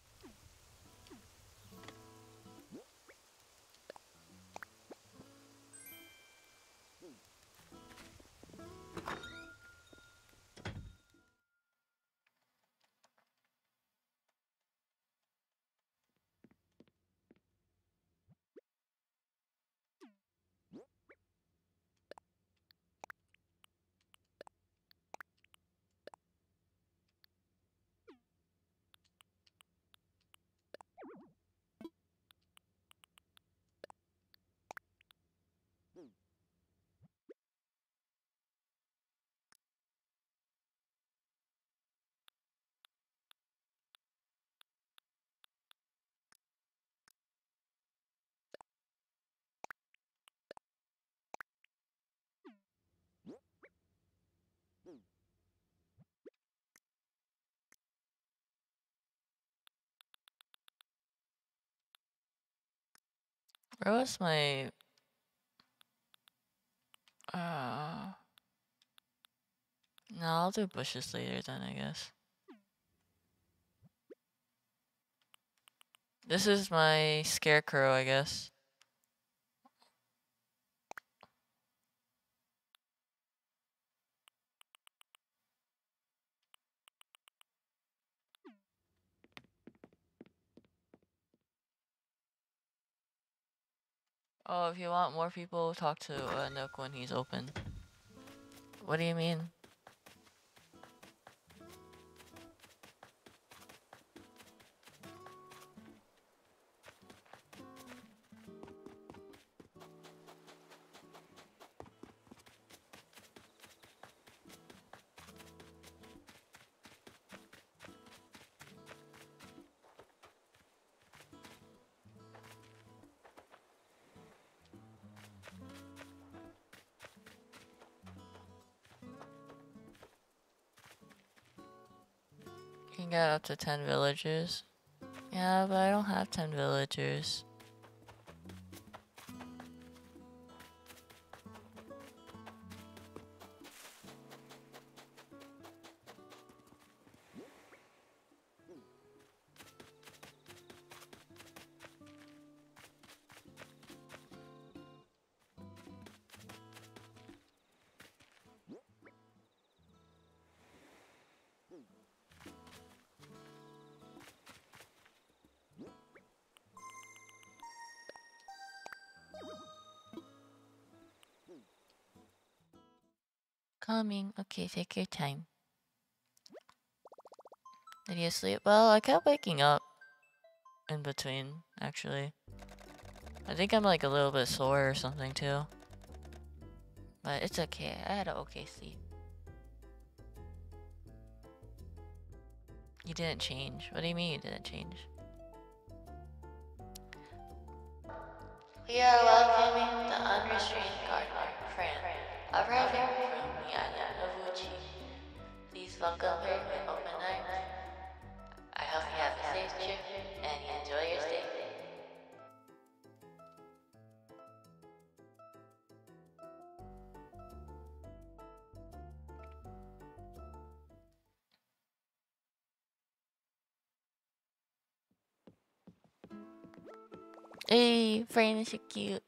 Where was my... No, I'll do bushes later then, I guess. This is my scarecrow, I guess. Oh, if you want more people, talk to Nook when he's open. What do you mean? You can get up to 10 villagers. Yeah, but I don't have 10 villagers. Coming. Okay, take your time. Did you sleep? Well, I kept waking up in between, actually. I think I'm like a little bit sore or something too. But it's okay. I had an okay sleep. You didn't change. What do you mean you didn't change? We are welcoming the unrestrained gardener, Fran, arriving from the island of Uchi. Please welcome her with open arms. I hope you have a safe trip and you enjoy your stay. Hey, Fran is so cute.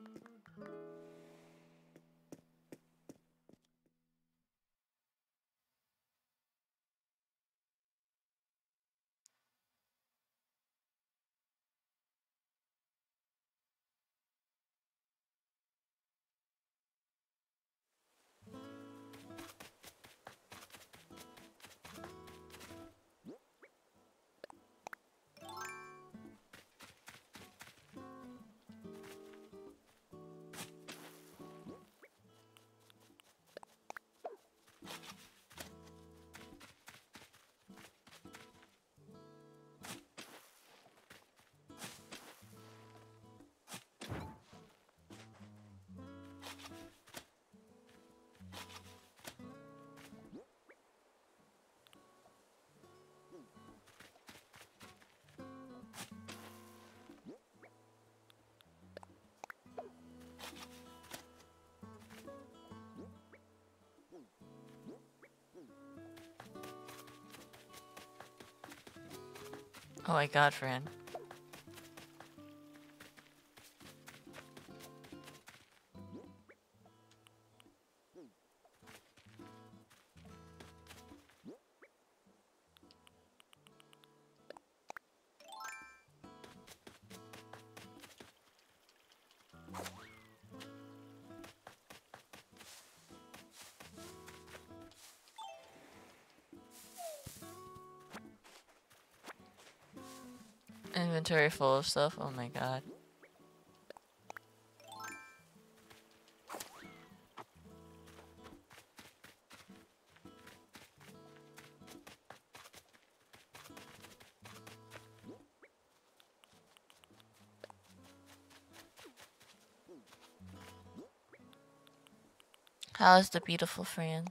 Oh my god, Fran. Inventory full of stuff. Oh my god. How is the beautiful Fran?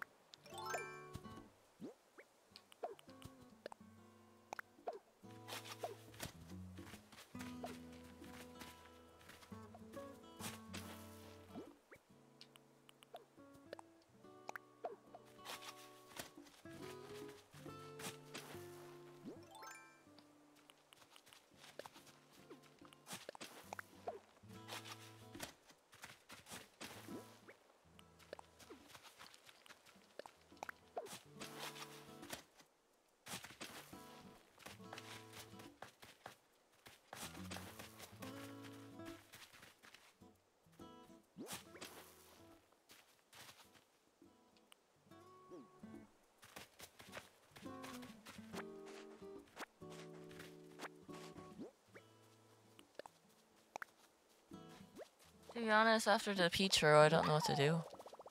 To be honest, after the peach row, I don't know what to do.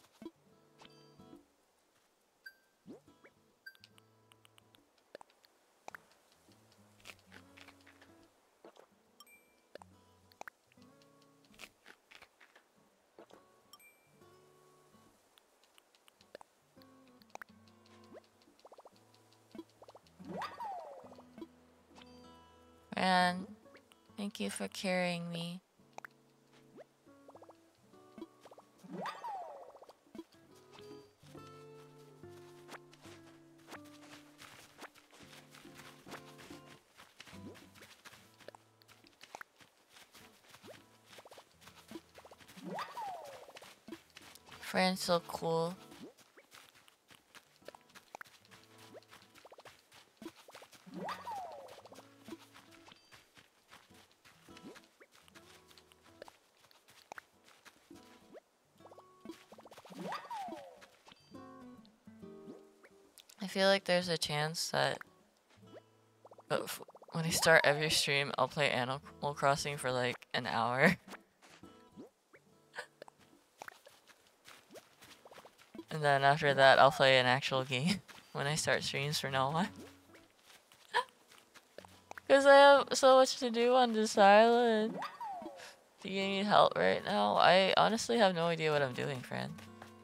Fran, thank you for carrying me. Fran's so cool. I feel like there's a chance that when I start every stream, I'll play Animal Crossing for like an hour. And then after that, I'll play an actual game when I start streams from now on. Because I have so much to do on this island. Do you need help right now? I honestly have no idea what I'm doing, friend.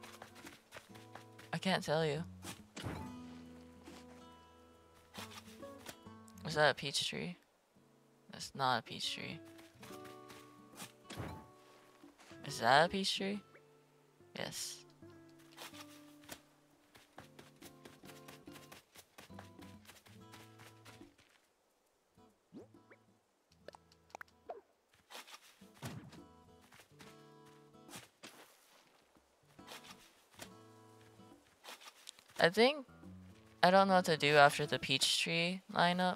I can't tell you. Is that a peach tree? That's not a peach tree. Is that a peach tree? Yes. I think I don't know what to do after the peach tree lineup.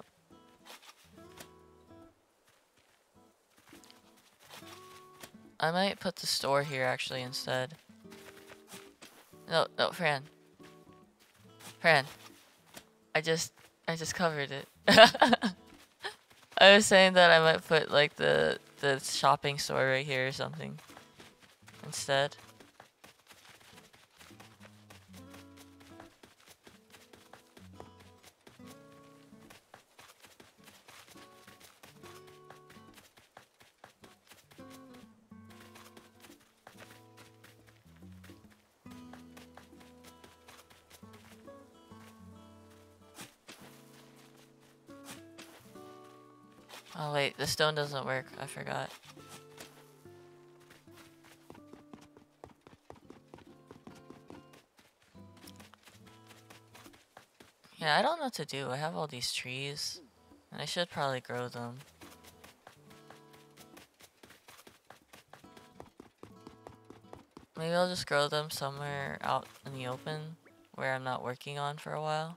I might put the store here actually instead. No, Fran. Fran. I just covered it. I was saying that I might put like the shopping store right here or something instead. Oh wait, the stone doesn't work. I forgot. Yeah, I don't know what to do. I have all these trees And I should probably grow them. Maybe I'll just grow them somewhere out in the open where I'm not working on for a while.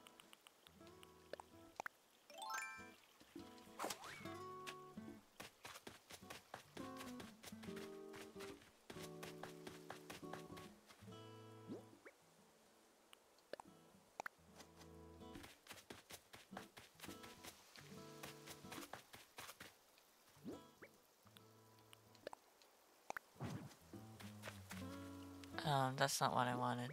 That's not what I wanted.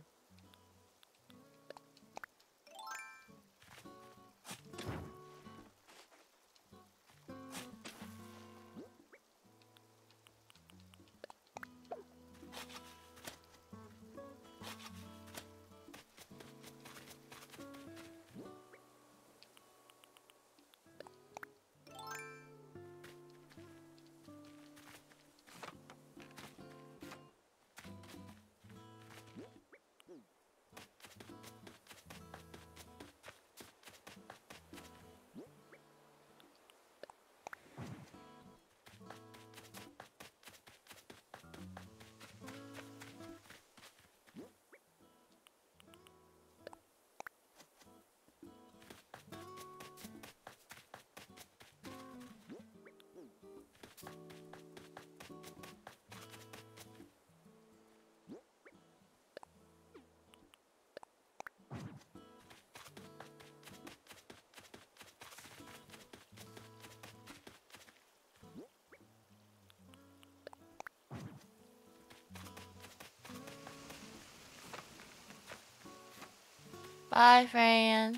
Bye, Fran.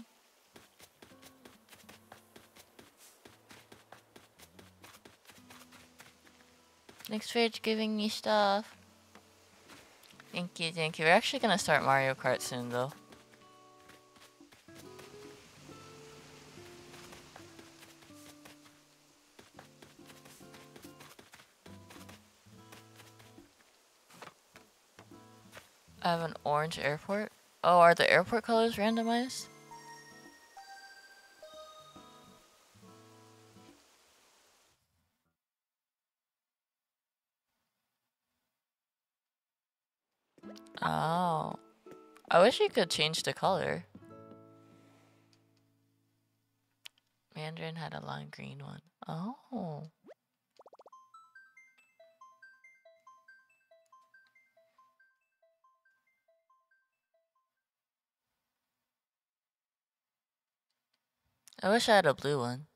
Thanks for giving me stuff. Thank you, thank you. We're actually gonna start Mario Kart soon, though. I have an orange airport. Oh, are the airport colors randomized? Oh. I wish you could change the color. Mandarin had a lime green one. Oh. I wish I had a blue one.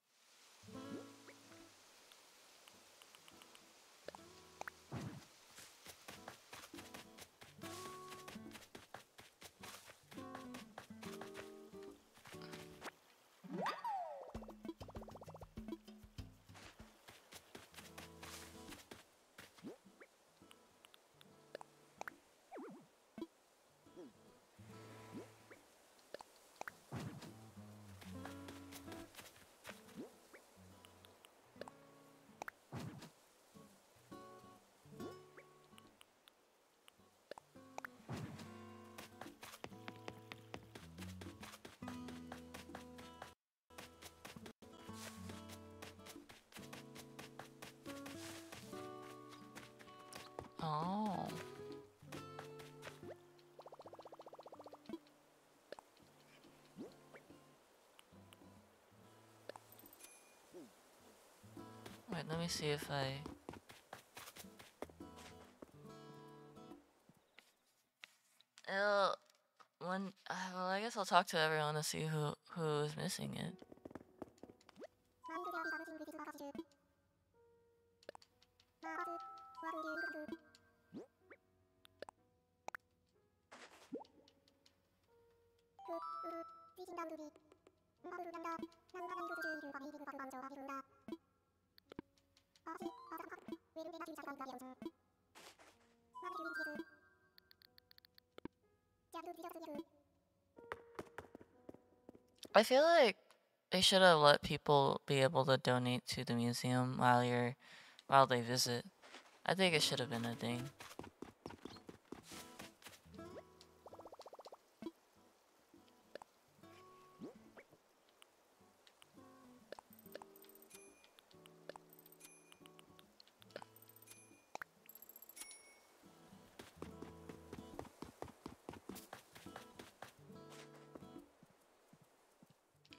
Oh. Wait, let me see if I... well, I guess I'll talk to everyone to see who is missing it. I feel like they should have let people be able to donate to the museum while they visit. I think it should have been a thing.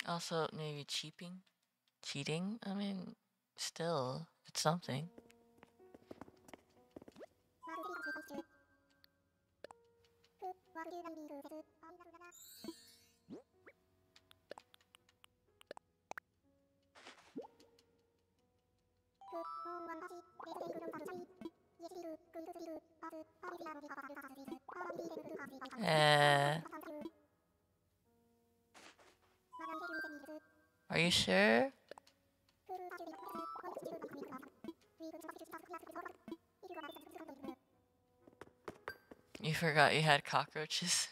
Also, maybe cheating. I mean, still, it's something. Are you sure? You forgot you had cockroaches.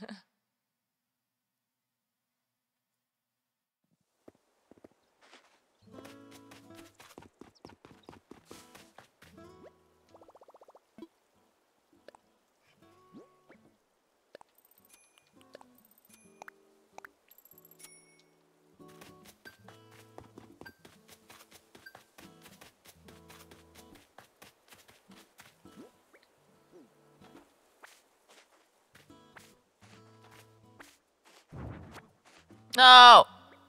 No!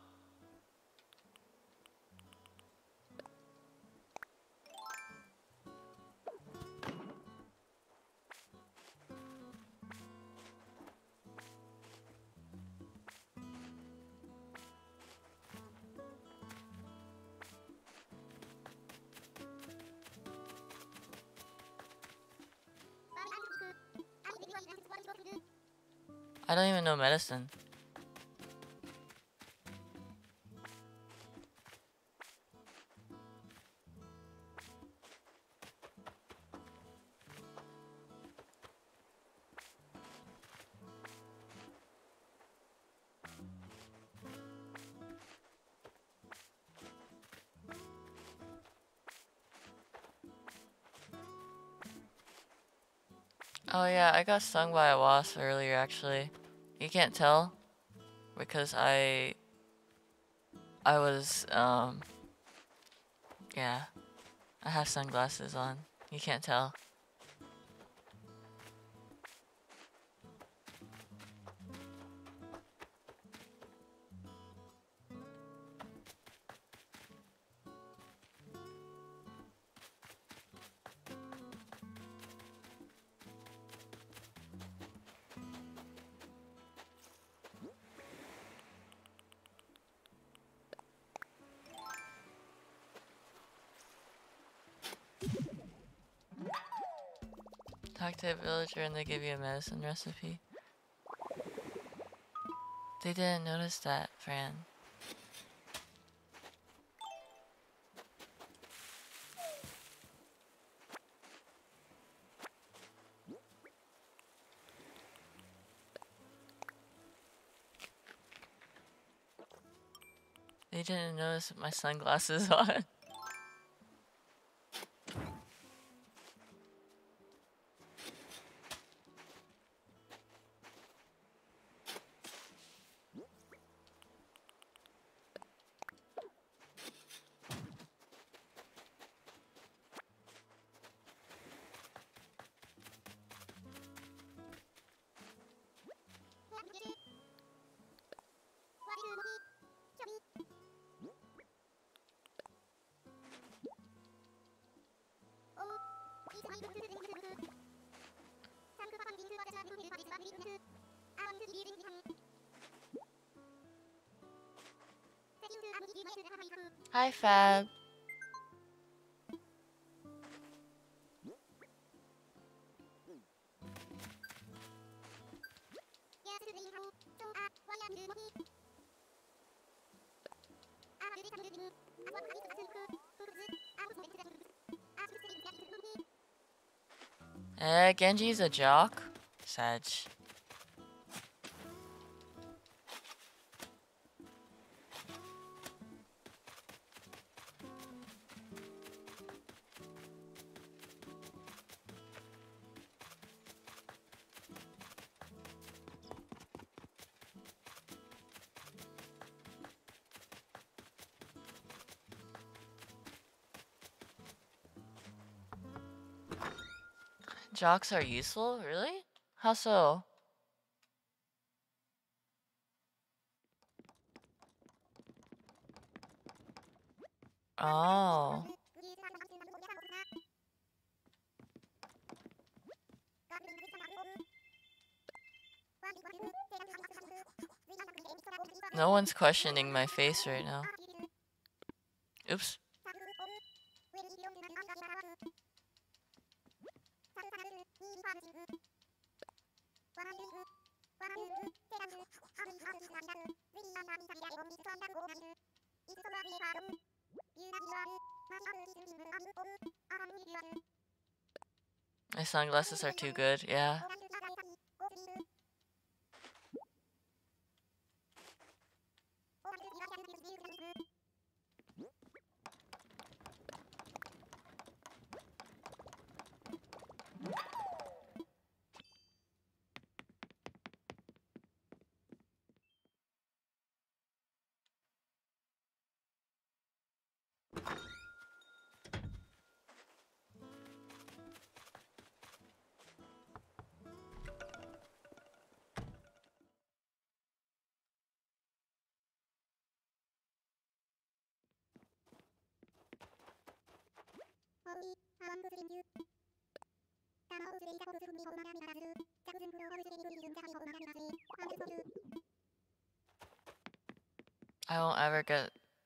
I don't even know medicine. Oh yeah, I got stung by a wasp earlier actually. You can't tell because I was yeah, I have sunglasses on. You can't tell. Talk to a villager and they give you a medicine recipe. They didn't notice that, Fran. They didn't notice my sunglasses on. Hi, Fab. Genji's a jock? Sag. Jocks are useful? Really? How so? Oh. No one's questioning my face right now. Oops. My sunglasses are too good, yeah. I won't ever get...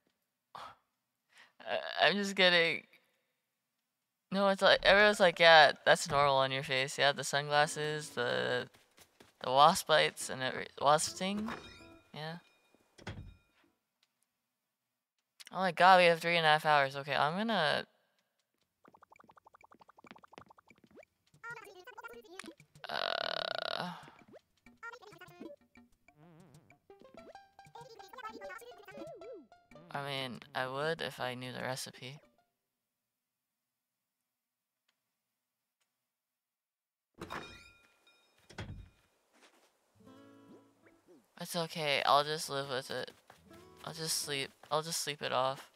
I'm just getting... No, it's like, everyone's like, yeah, that's normal on your face. Yeah, the sunglasses, the wasp bites, and every wasp sting. Yeah. Oh my god, we have 3.5 hours. Okay, I'm gonna... I mean, I would if I knew the recipe. It's okay, I'll just live with it. I'll just sleep it off.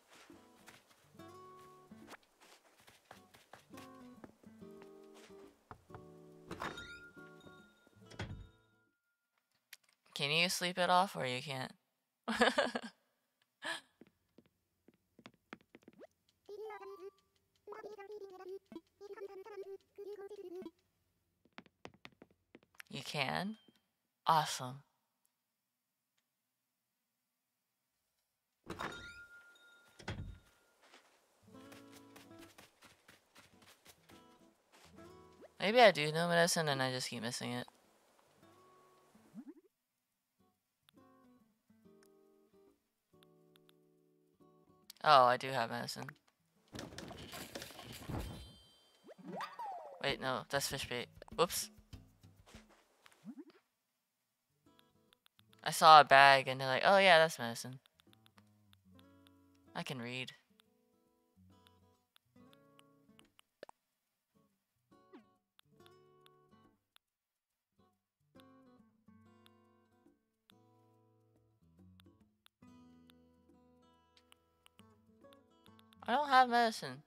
Can you sleep it off or you can't? You can? Awesome. Maybe I do know medicine and I just keep missing it. Oh, I do have medicine. Wait, no, that's fish bait. Whoops. I saw a bag and they're like, oh yeah, that's medicine. I can read. I don't have medicine.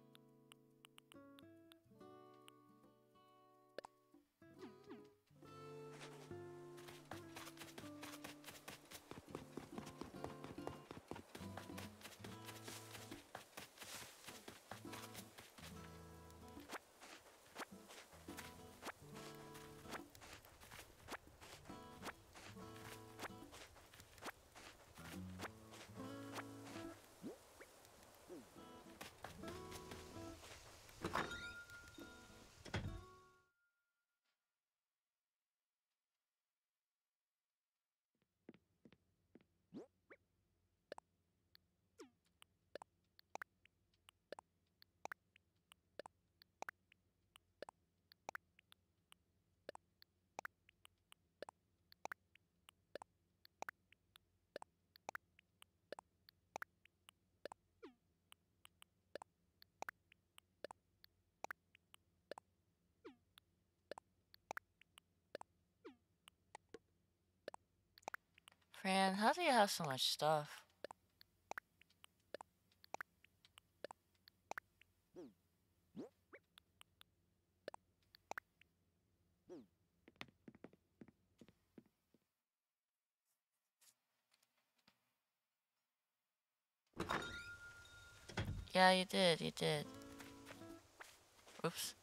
Fran, how do you have so much stuff? Yeah, you did, you did. Oops.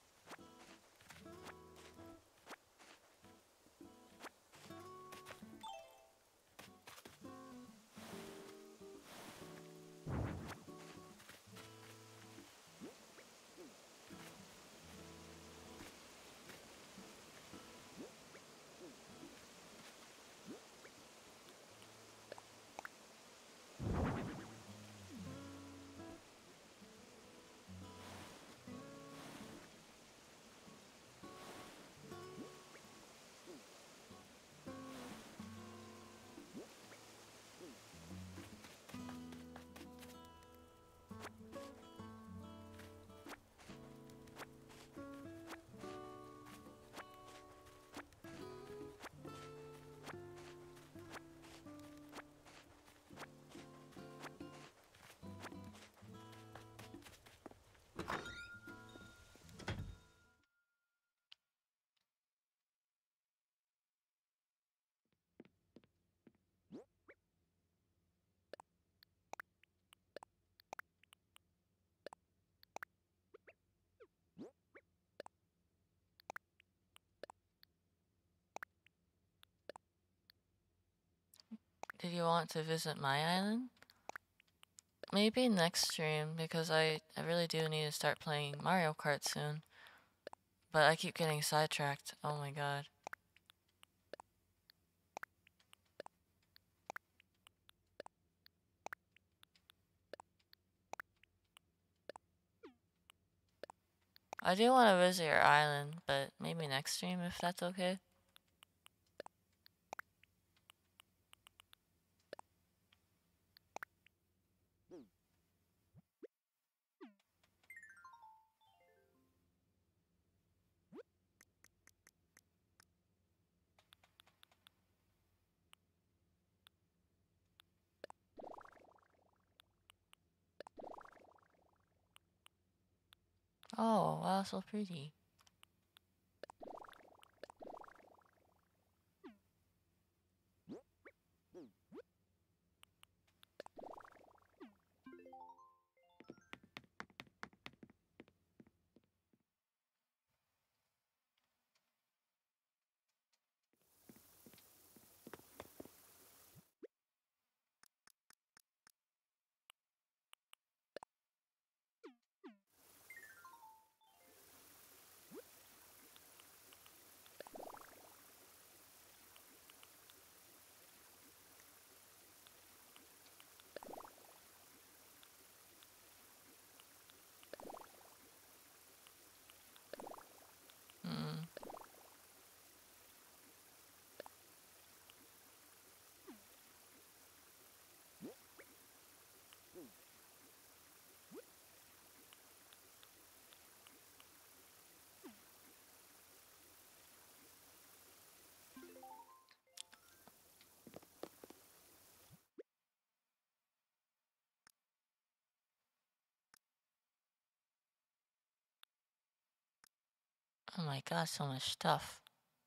Did you want to visit my island? Maybe next stream, because I really do need to start playing Mario Kart soon. But I keep getting sidetracked. Oh my god. I do want to visit your island, but maybe next stream if that's okay. Oh, wow, so pretty. Hmm. Oh my god, so much stuff.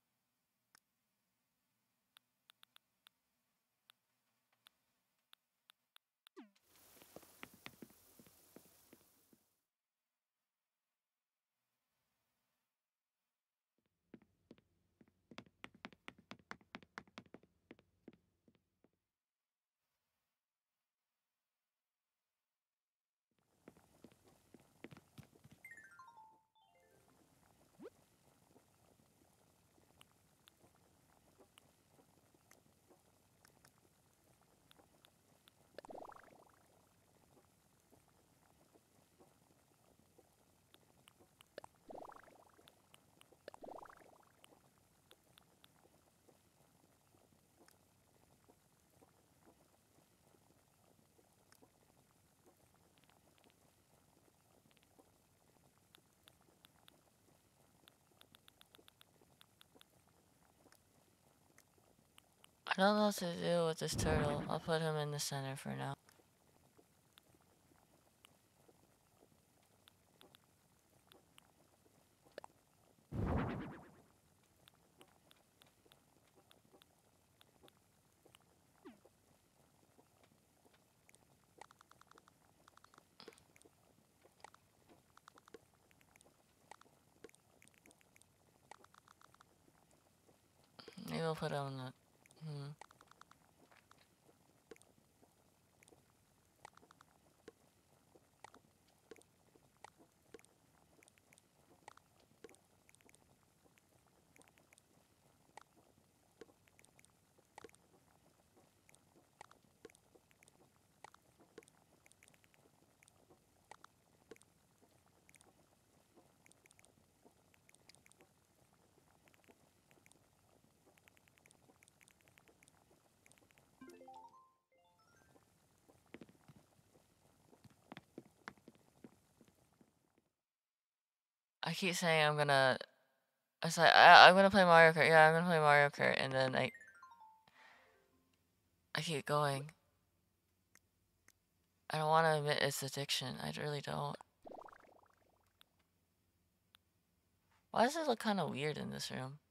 I don't know what to do with this turtle. I'll put him in the center for now. put on the... I keep saying I'm gonna... I said, I'm gonna play Mario Kart. Yeah, I'm gonna play Mario Kart. And then I keep going. I don't want to admit it's addiction. I really don't. Why does it look kind of weird in this room?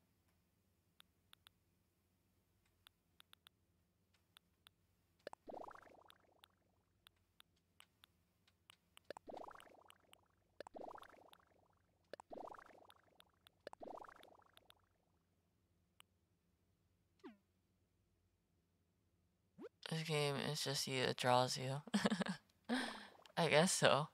This game is just you, it draws you. I guess so.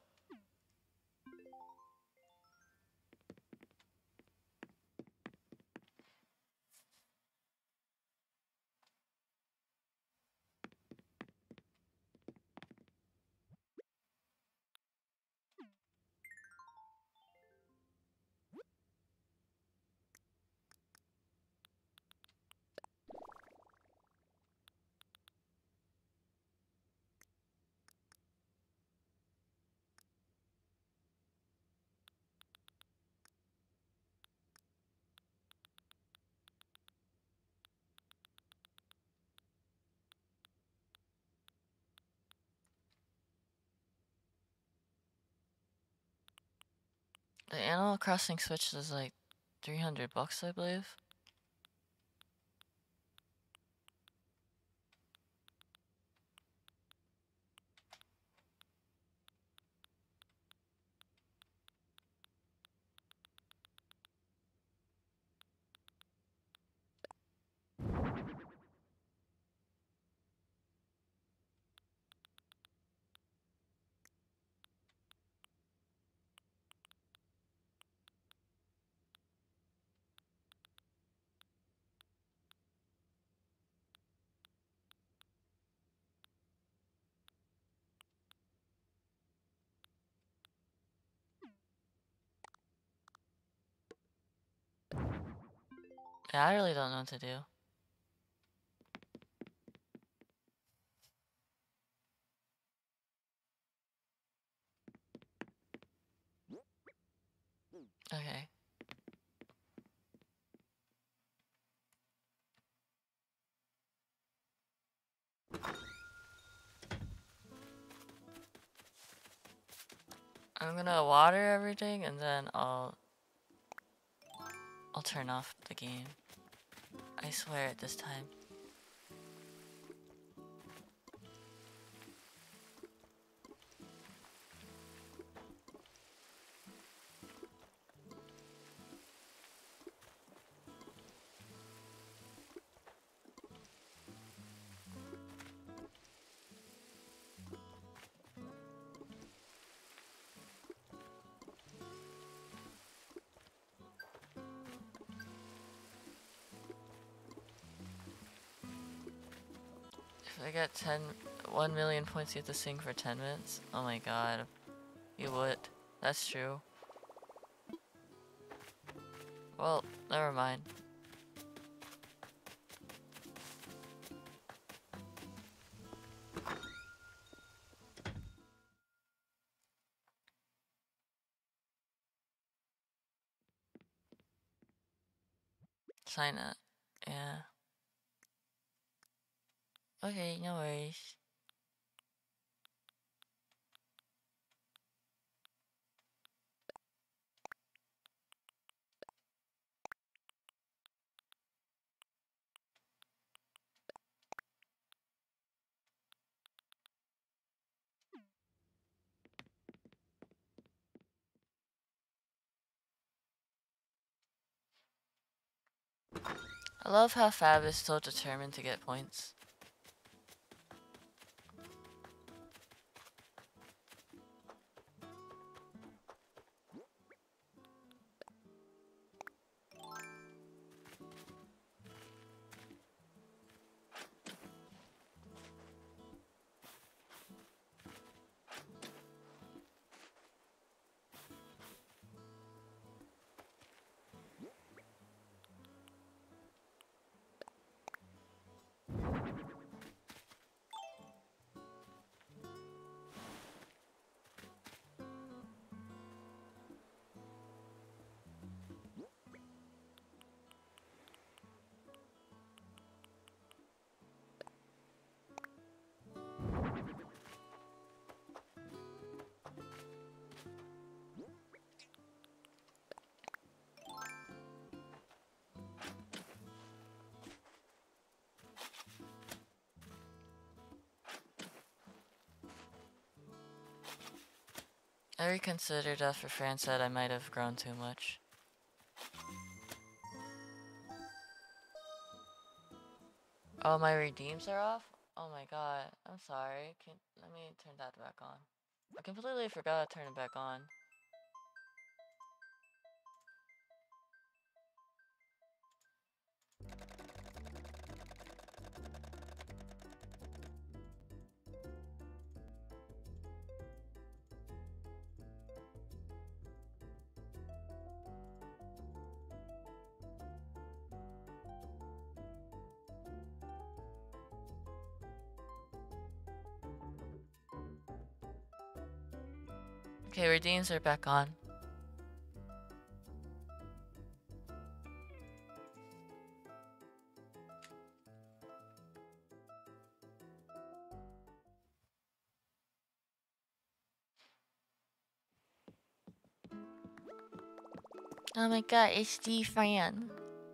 The Animal Crossing Switch is like $300, I believe. Yeah, I really don't know what to do. Okay. I'm gonna water everything and then I'll turn off the game. I swear it this time. If I get 1 million points, you have to sing for 10 minutes? Oh my god. You would. That's true. Well, never mind. Sign up. Yeah. Okay, no worries. I love how Fab is still determined to get points. I reconsidered after Fran said I might have grown too much. Oh, my redeems are off? Oh my god, I'm sorry. Let me turn that back on. I completely forgot to turn it back on. Okay, redeems are back on. Oh my god, it's the Fran.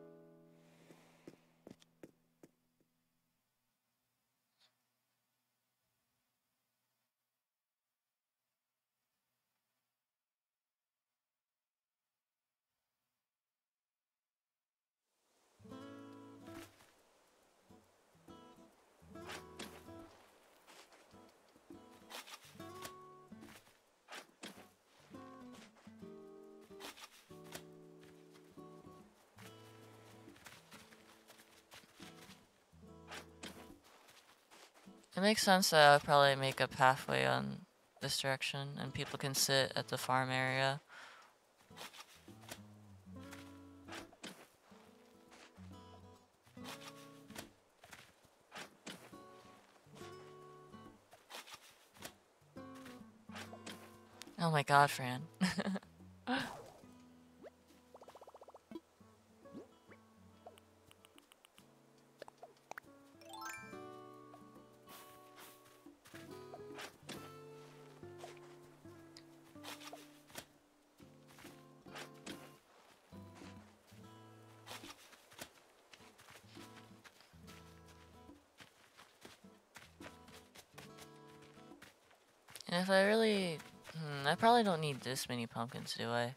It makes sense that I would probably make a pathway on this direction and people can sit at the farm area. Oh my god, Fran. And if I really... I probably don't need this many pumpkins, do I?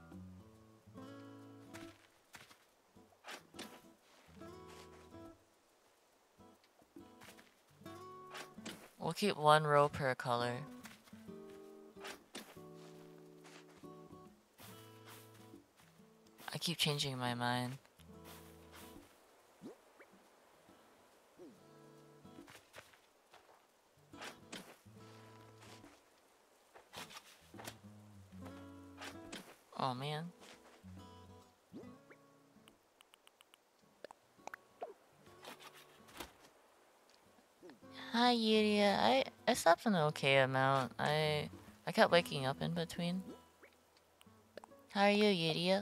We'll keep one row per color. I keep changing my mind. Oh man. Hi Yuria, I slept an okay amount. I kept waking up in between. How are you, Yuria?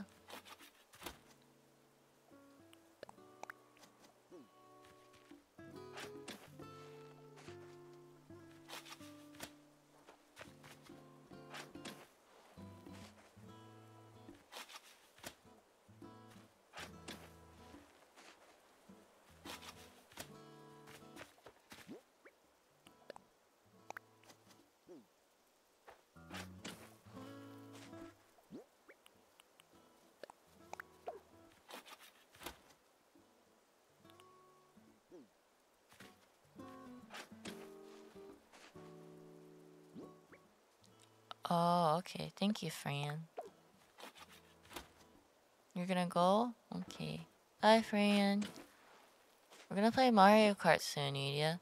Oh, okay. Thank you, Fran. You're gonna go? Okay. Bye, Fran. We're gonna play Mario Kart soon, Yuria.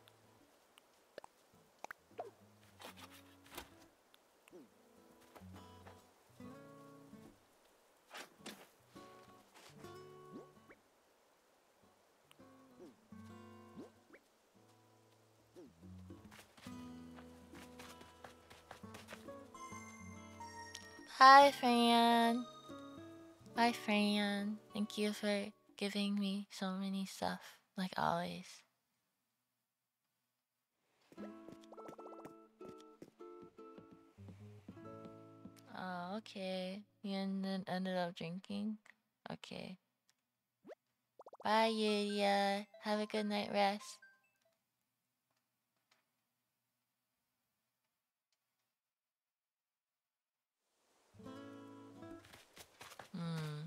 Hi, Fran. Bye, Fran. Thank you for giving me so many stuff, like always. Oh, okay. You ended up drinking? Okay. Bye, Yuria. Have a good night rest. Hmm.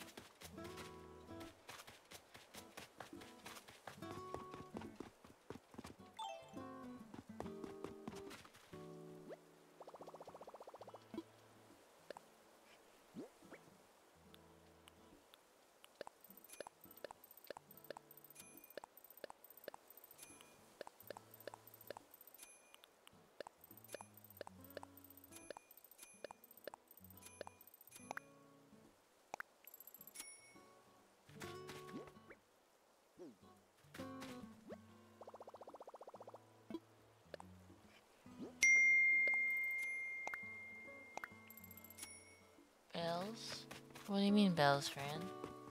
Bells? What do you mean bells, Fran?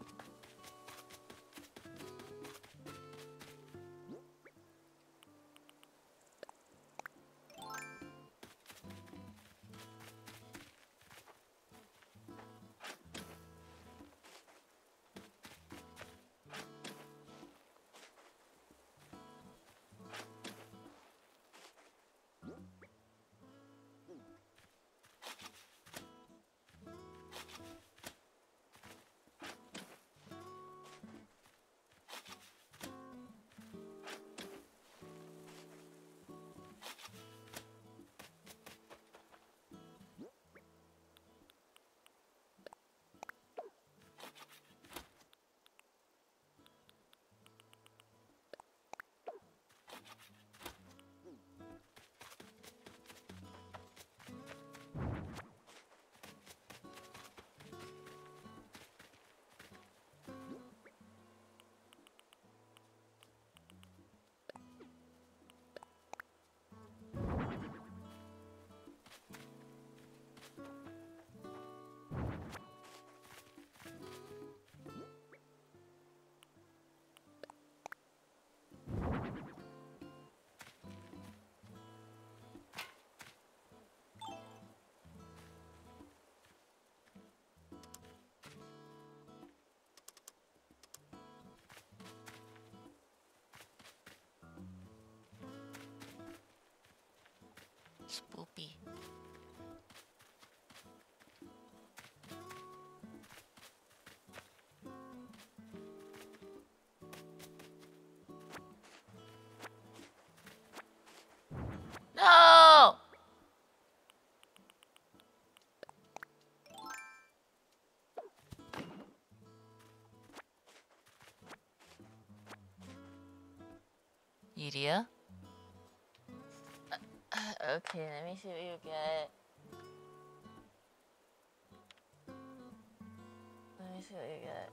Spoopy. No! Yuria? Okay, let me see what you get. Let me see what you get.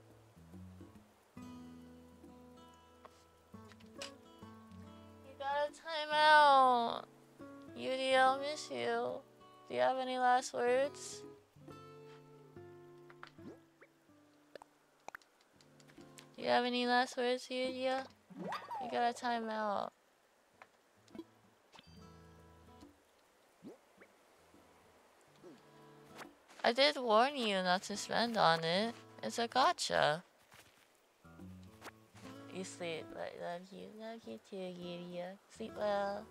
You got a timeout! Yuria, I'll miss you. Do you have any last words? Do you have any last words, Yuria? You got a timeout. I did warn you not to spend on it. It's a gotcha. You sleep. Love you. Love you too, Yuria. Sleep well.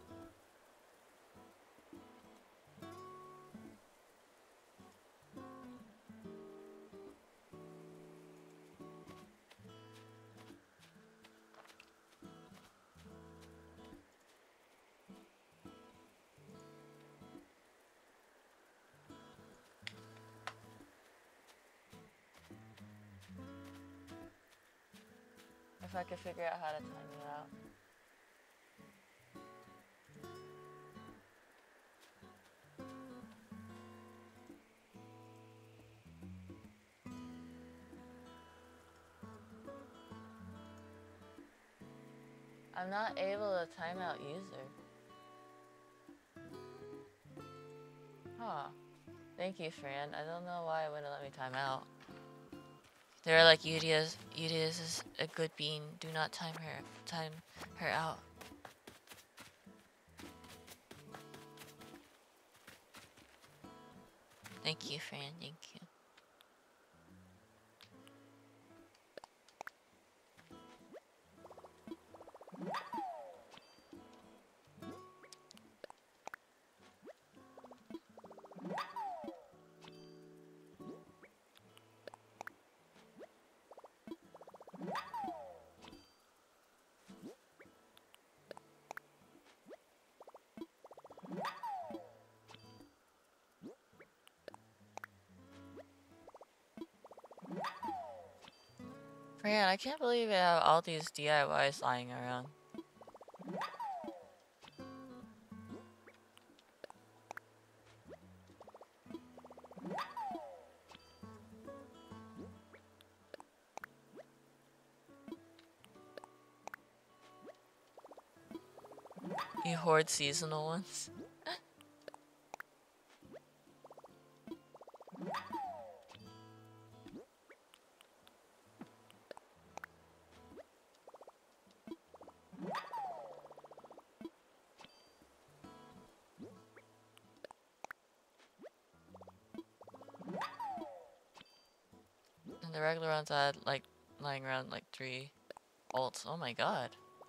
if I could figure out how to time it out. I'm not able to time out user. Huh. Thank you, Fran. I don't know why it wouldn't let me time out. They're like, Udia's is a good bean. Do not time her out. Thank you, Fran. Thank you. Fran, I can't believe you have all these DIYs lying around. You hoard seasonal ones. And the regular ones I had like lying around like 3 ults. Oh my god.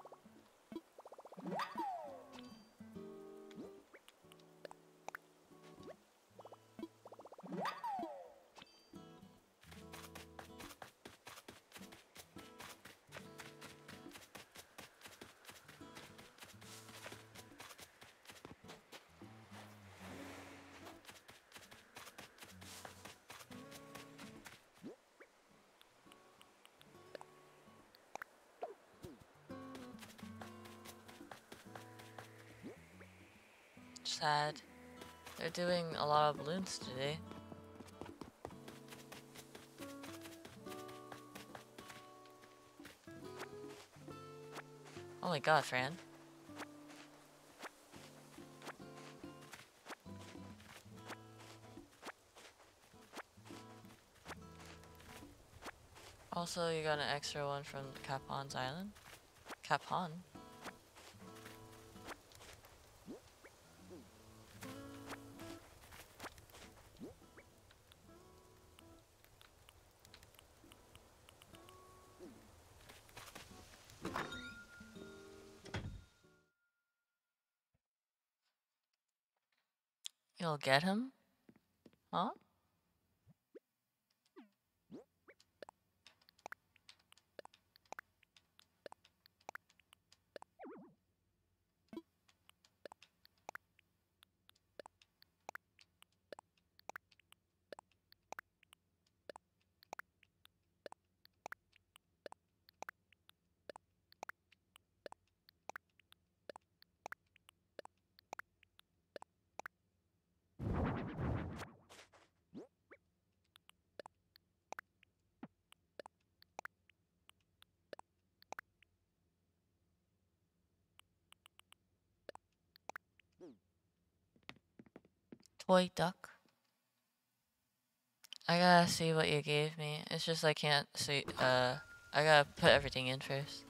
Sad. They're doing a lot of balloons today. Oh my god, Fran. Also, you got an extra one from Capon's Island? Capon? You'll get him? Huh? Toy duck. I gotta see what you gave me. It's just I can't see, I gotta put everything in first.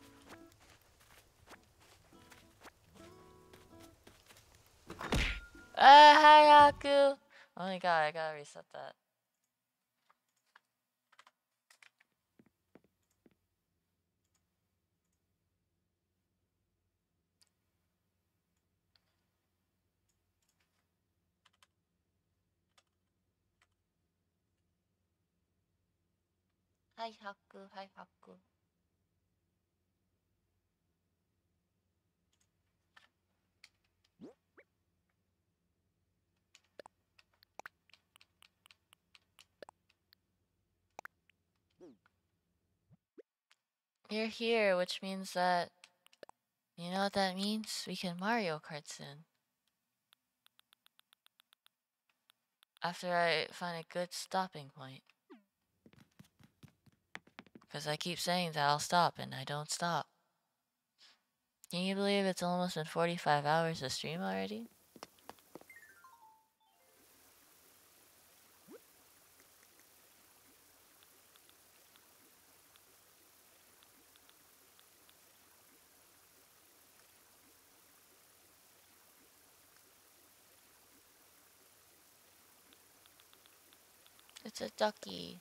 Hi, Haku! Oh my god, I gotta reset that. Hi, Haku. Hi, Haku. You're here, which means that... You know what that means? We can Mario Kart soon. After I find a good stopping point. Because I keep saying that I'll stop and I don't stop. Can you believe it's almost been 45 hours of stream already? It's a ducky.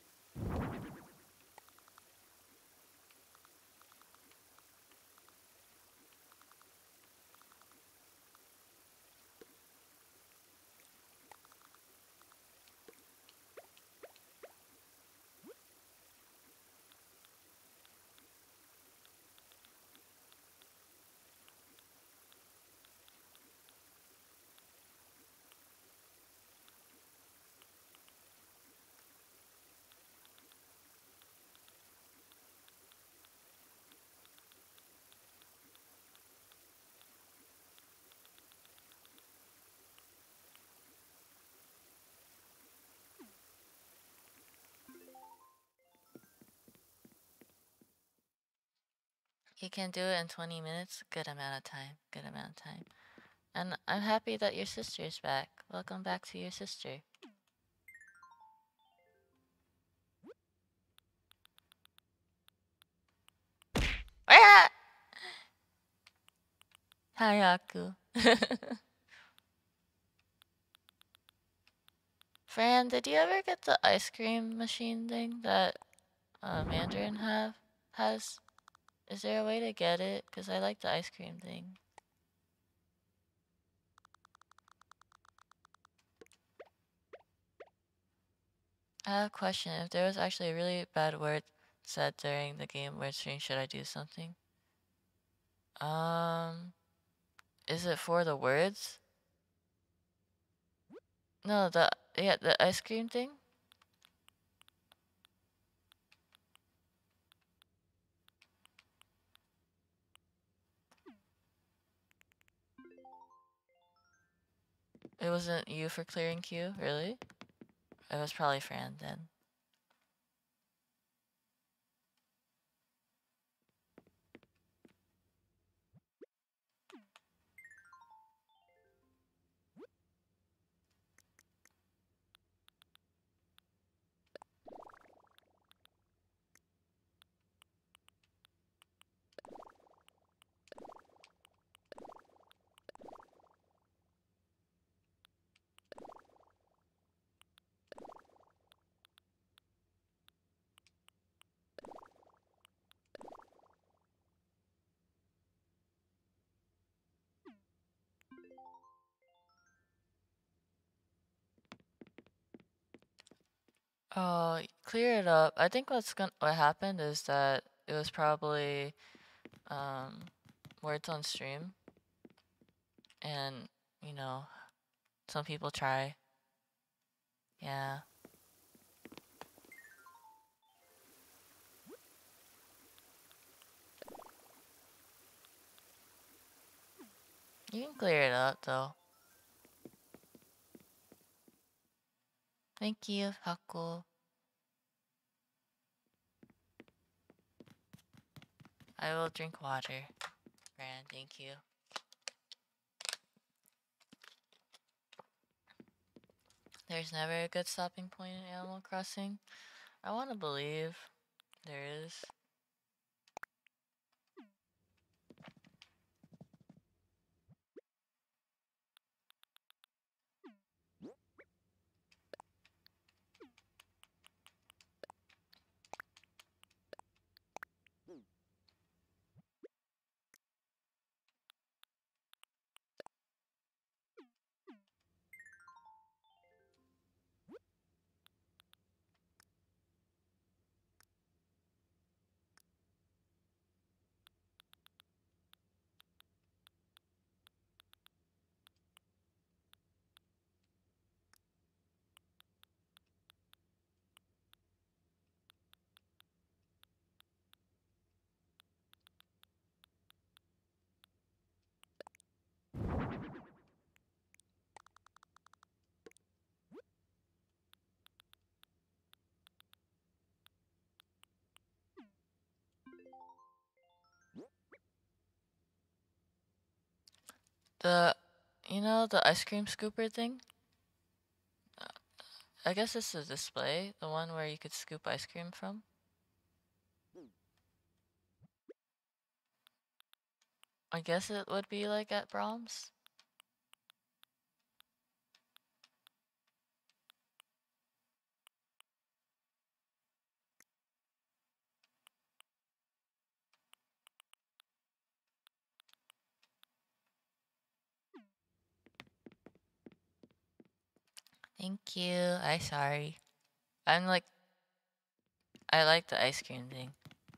You can do it in 20 minutes. Good amount of time. Good amount of time. And I'm happy that your sister's back. Welcome back to your sister. Ah! Hayaku. Fran, did you ever get the ice cream machine thing that Mandarin has? Is there a way to get it? Because I like the ice cream thing. I have a question. If there was actually a really bad word said during the game word stream, should I do something? Is it for the words? No, the ice cream thing? It wasn't you for clearing queue, really? It was probably Fran then. Oh, clear it up. I think what happened is that it was probably words on stream, and you know, some people try. Yeah. You can clear it up though. Thank you, Haku. I will drink water. Fran, thank you. There's never a good stopping point in Animal Crossing. I want to believe there is. The, you know, the ice cream scooper thing? I guess it's the display, the one where you could scoop ice cream from. I guess it would be like at Brahms. Thank you. Sorry. I'm like, I like the ice cream thing.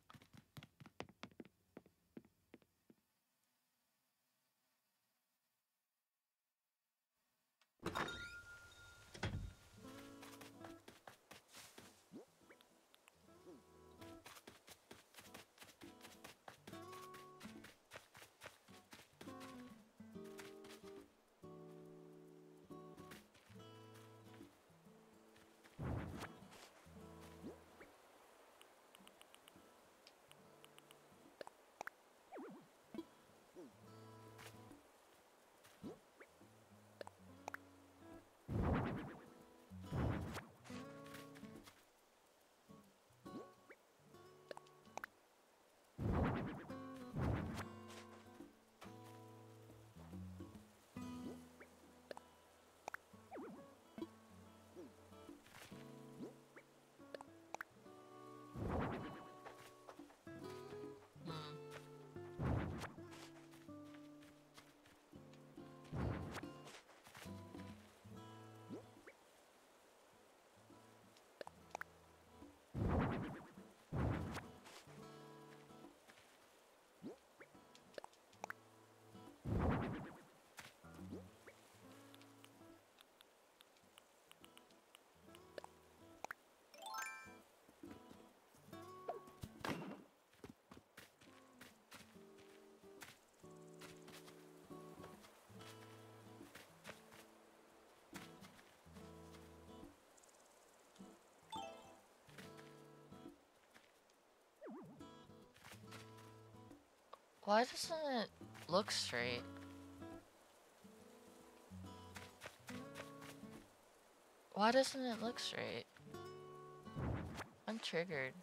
Hmm. Why doesn't it look straight? Why doesn't it look straight? I'm triggered.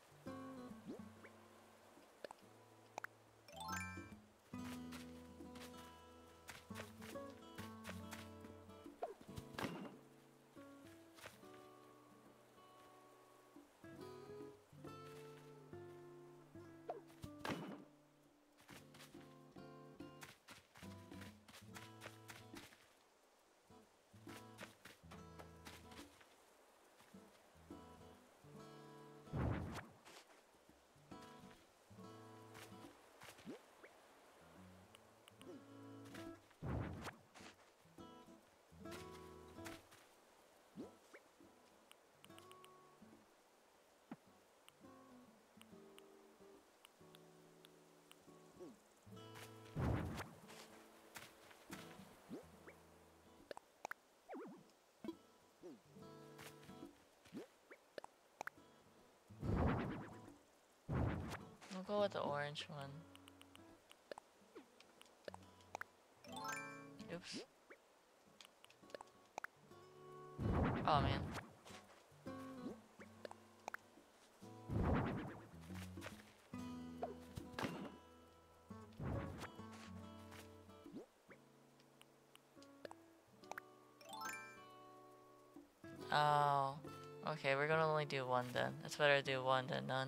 We'll go with the orange one. Oops. Oh man. Oh. Okay, we're gonna only do one then. It's better to do one than none.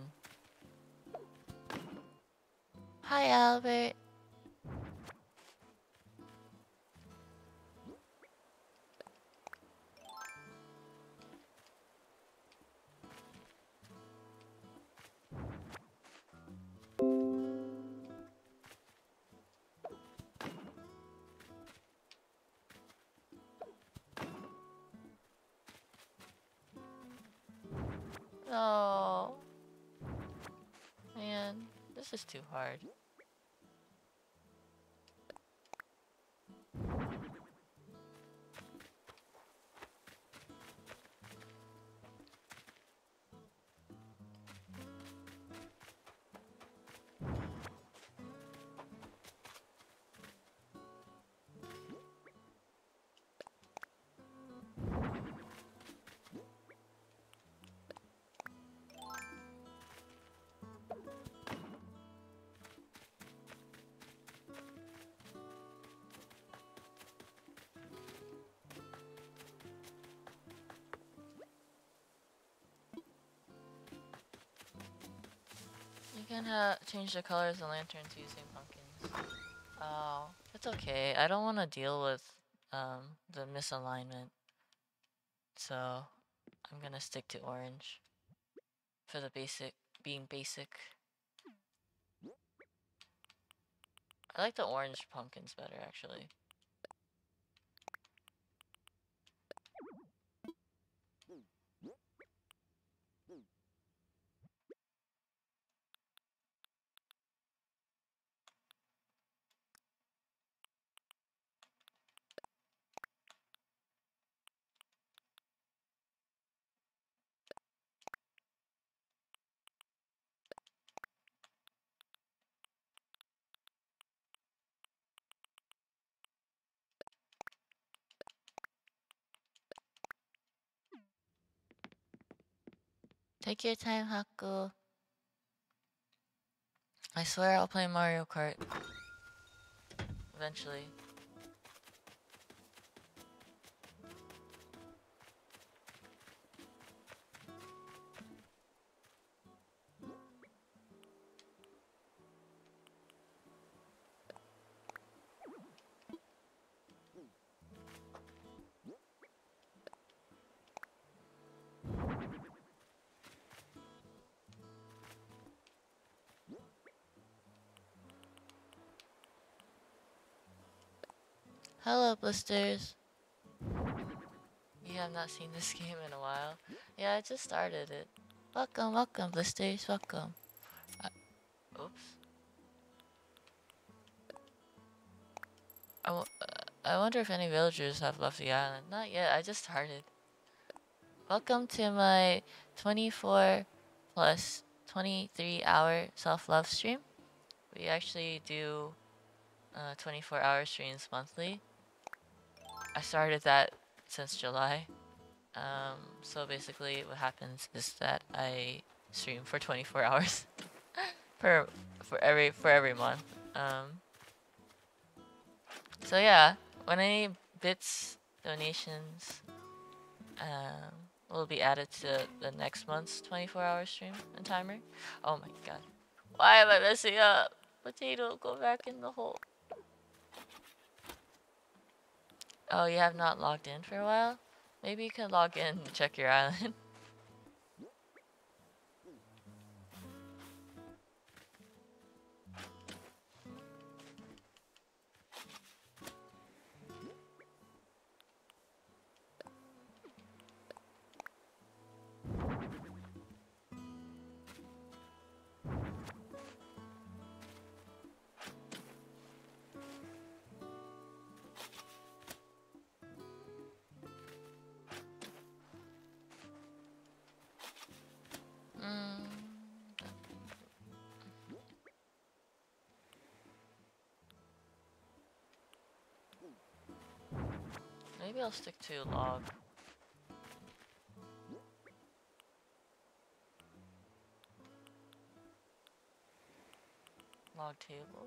Hi, Albert. Oh. Man, this is too hard. can change the colors of lanterns using pumpkins. Oh, it's okay. I don't want to deal with the misalignment, so I'm gonna stick to orange for the being basic. I like the orange pumpkins better, actually. Take your time, Haku. I swear I'll play Mario Kart. Eventually. Hello, Blisters. You have not seen this game in a while. Yeah, I just started it. Welcome, welcome, Blisters, welcome. Oops. I wonder if any villagers have left the island. Not yet, I just started. Welcome to my 24 plus 23-hour self-love stream. We actually do 24-hour streams monthly. I started that since July. So basically what happens is that I stream for 24 hours for every month. So yeah, when any bits, donations, will be added to the next month's 24-hour stream and timer. Oh my god. Why am I messing up? Potato, go back in the hole. Oh, you have not logged in for a while? Maybe you can log in and check your island. Maybe I'll stick to log. Log table.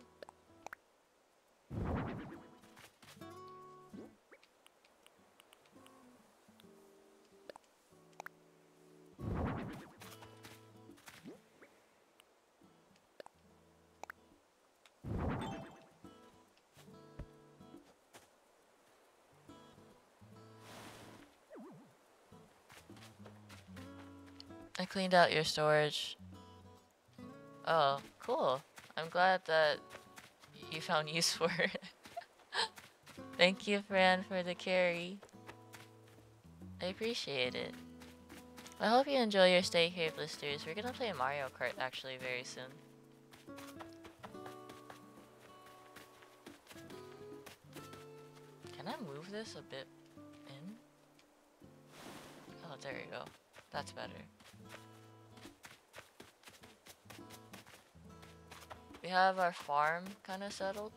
I cleaned out your storage. Oh, cool. I'm glad that you found use for it. Thank you, Fran, for the carry. I appreciate it. I hope you enjoy your stay here, Blisters. We're gonna play Mario Kart actually very soon. Can I move this a bit in? Oh, there you go. That's better. We have our farm kind of settled.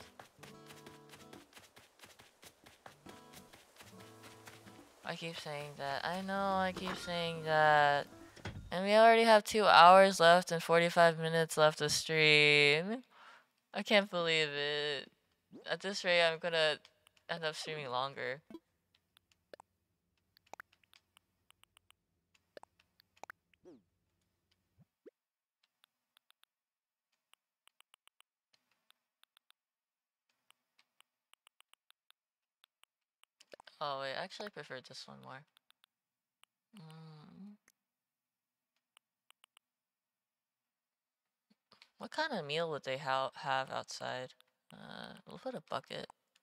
I keep saying that. I know, I keep saying that. And we already have 2 hours left and 45 minutes left to stream. I can't believe it. At this rate, I'm gonna end up streaming longer. Oh wait, actually I prefer this one more. Mm. What kind of meal would they have outside? We'll put a bucket.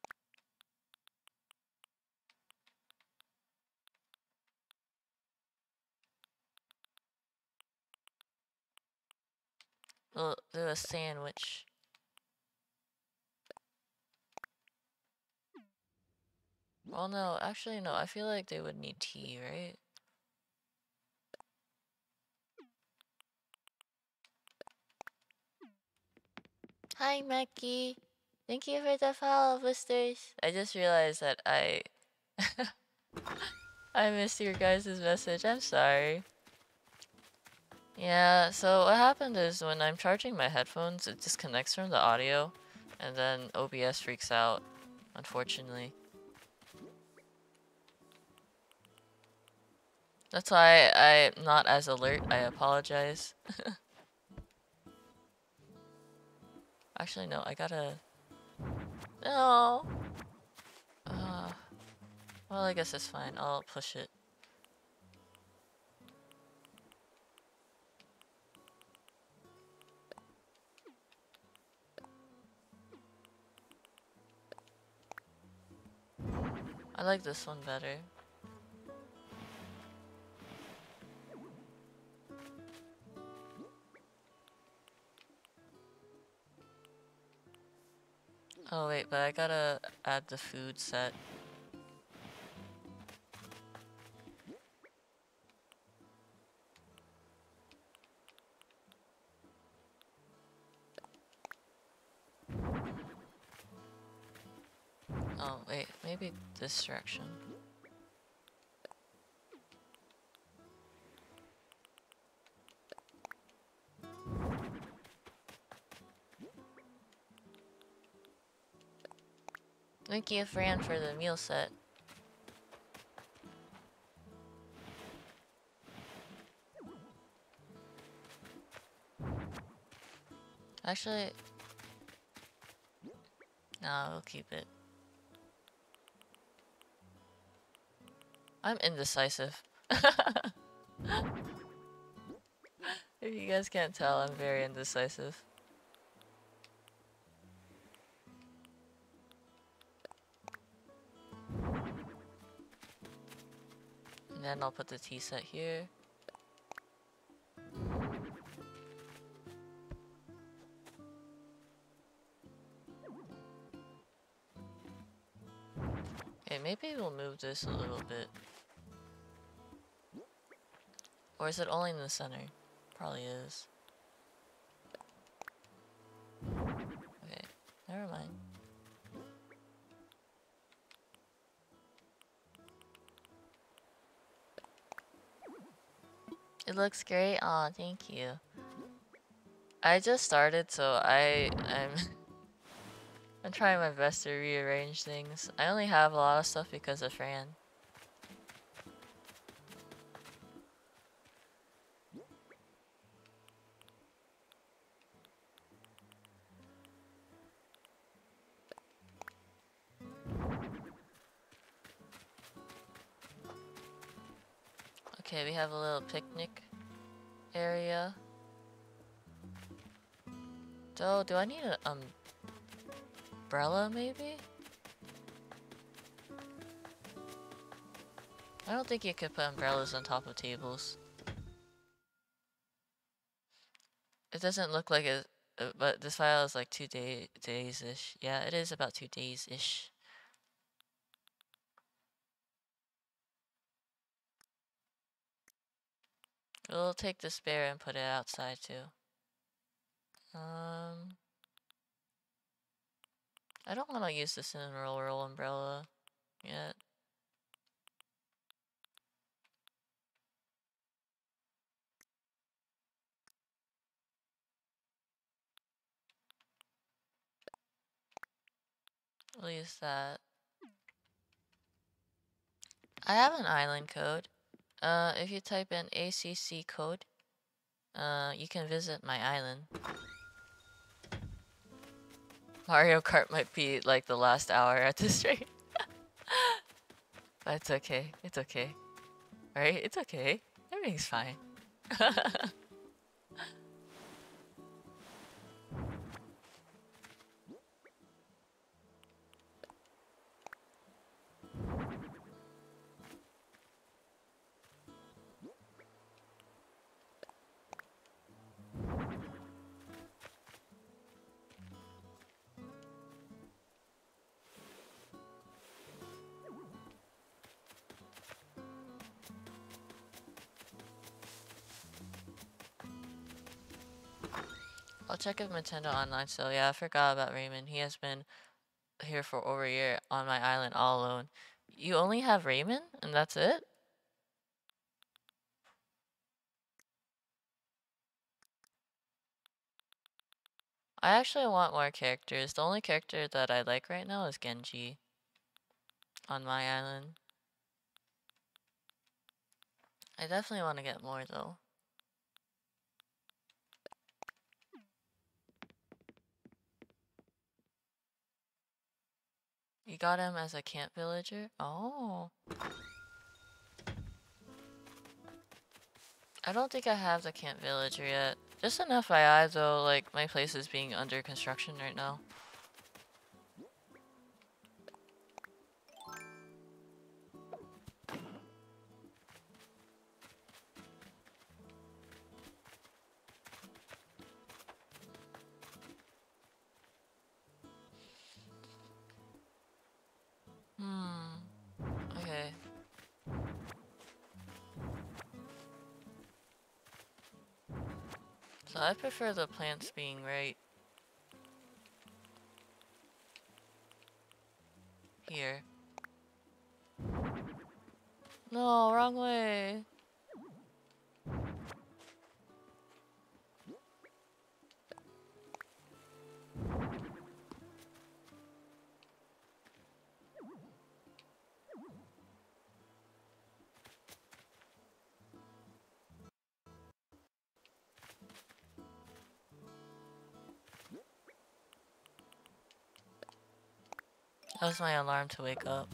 We'll do a sandwich. Well, no, actually, no. I feel like they would need tea, right? Hi, Mackie. Thank you for the follow, boosters. I just realized that I missed your guys' message. I'm sorry. Yeah, so what happened is when I'm charging my headphones, it disconnects from the audio, and then OBS freaks out, unfortunately. That's why I'm not as alert. I apologize. Actually, no, I gotta... No! Well, I guess it's fine. I'll push it. I like this one better. Oh wait, but I gotta add the food set. Oh wait, maybe this direction. Thank you, Fran, for the meal set. Actually... No, we'll keep it. I'm indecisive. If you guys can't tell, I'm very indecisive. And then I'll put the tea set here. Okay, maybe we'll move this a little bit. Or is it only in the center? Probably is. Okay, never mind. It looks great. Aw, thank you. I just started, so I'm I'm trying my best to rearrange things. I only have a lot of stuff because of Fran. Okay, we have a little picnic area. So, do I need an umbrella maybe? I don't think you could put umbrellas on top of tables. It doesn't look like it, but this file is like 2 days-ish. Yeah, it is about 2 days-ish. We'll take the spare and put it outside too. I don't want to use the cinnamon roll umbrella yet. We'll use that. I have an island code. If you type in ACC code, you can visit my island. Mario Kart might be like the last hour at this rate. But it's okay. It's okay. Right? It's okay. Everything's fine. I'll check if Nintendo Online still. Yeah, I forgot about Raymond. He has been here for over a year on my island all alone. You only have Raymond and that's it? I actually want more characters. The only character that I like right now is Genji on my island. I definitely want to get more though. You got him as a camp villager? Oh. I don't think I have the camp villager yet. Just an FYI though, like my place is being under construction right now. Okay. So I prefer the plants being right here. No, wrong way. That was my alarm to wake up.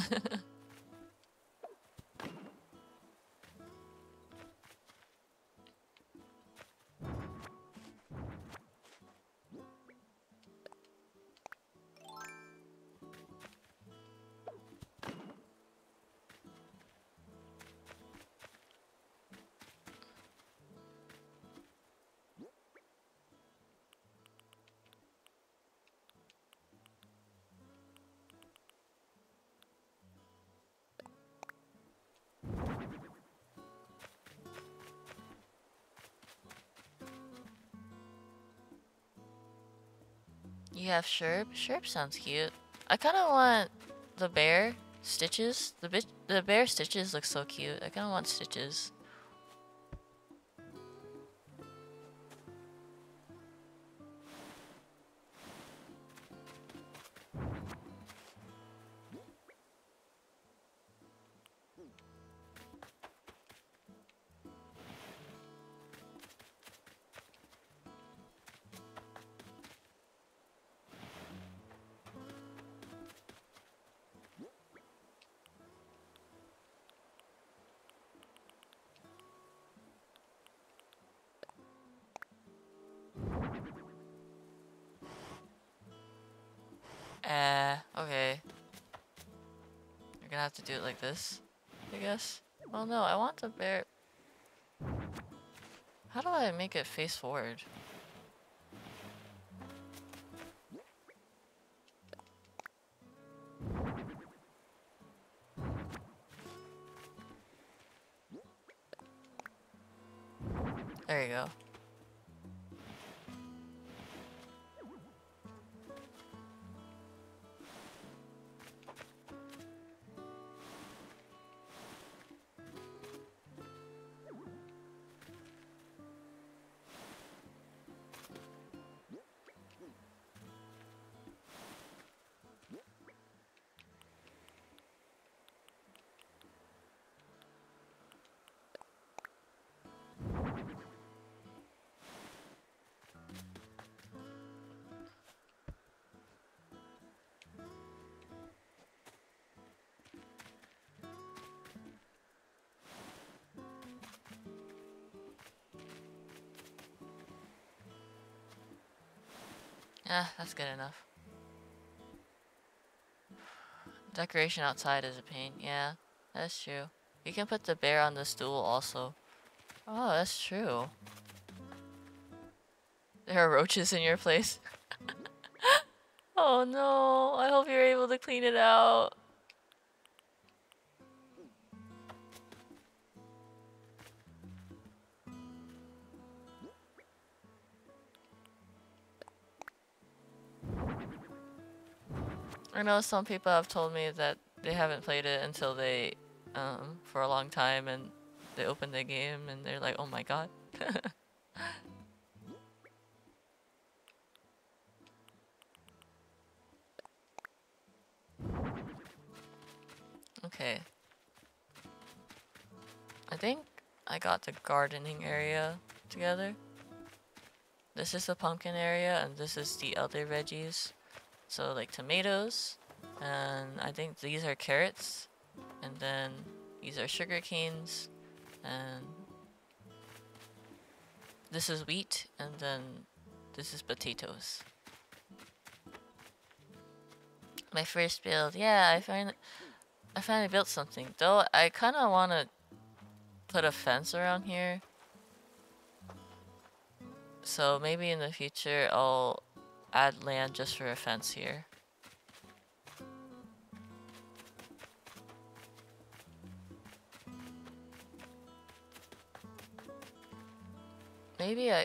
You have Sherb? Sherb sounds cute. I kind of want the bear Stitches. The bear Stitches look so cute. I kind of want Stitches. Okay. You're gonna have to do it like this, I guess. Well, no, I want the bear. How do I make it face forward? There you go. Ah, that's good enough. Decoration outside is a pain. Yeah, that's true. You can put the bear on the stool also. Oh, that's true. There are roaches in your place. Oh no, I hope you're able to clean it out. I know some people have told me that they haven't played it until they, for a long time and they open the game and they're like, oh my god. Okay. I think I got the gardening area together. This is the pumpkin area and this is the other veggies. So like tomatoes, and I think these are carrots, and then these are sugar canes, and this is wheat, and then this is potatoes. My first build, yeah, I finally built something. Though I kind of want to put a fence around here. So maybe in the future I'll add land just for a fence here. Maybe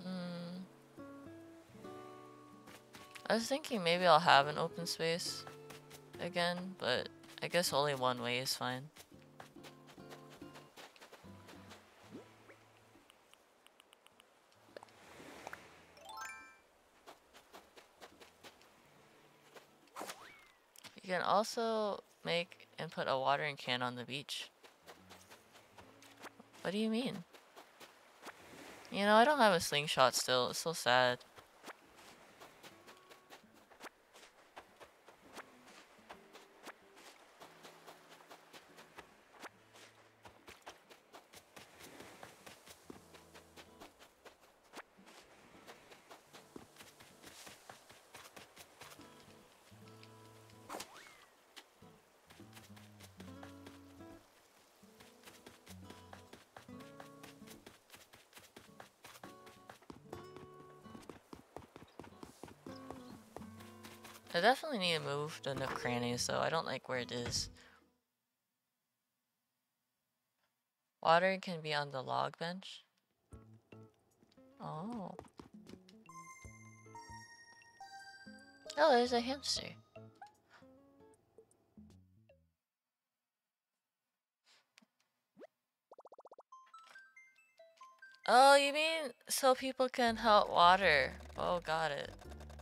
I was thinking maybe I'll have an open space again, but I guess only one way is fine. You can also make and put a watering can on the beach. What do you mean? You know, I don't have a slingshot still. It's so sad. I definitely need to move the nook crannies, though. I don't like where it is. Water can be on the log bench. Oh. Oh, there's a hamster. Oh, you mean so people can help water? Oh, got it.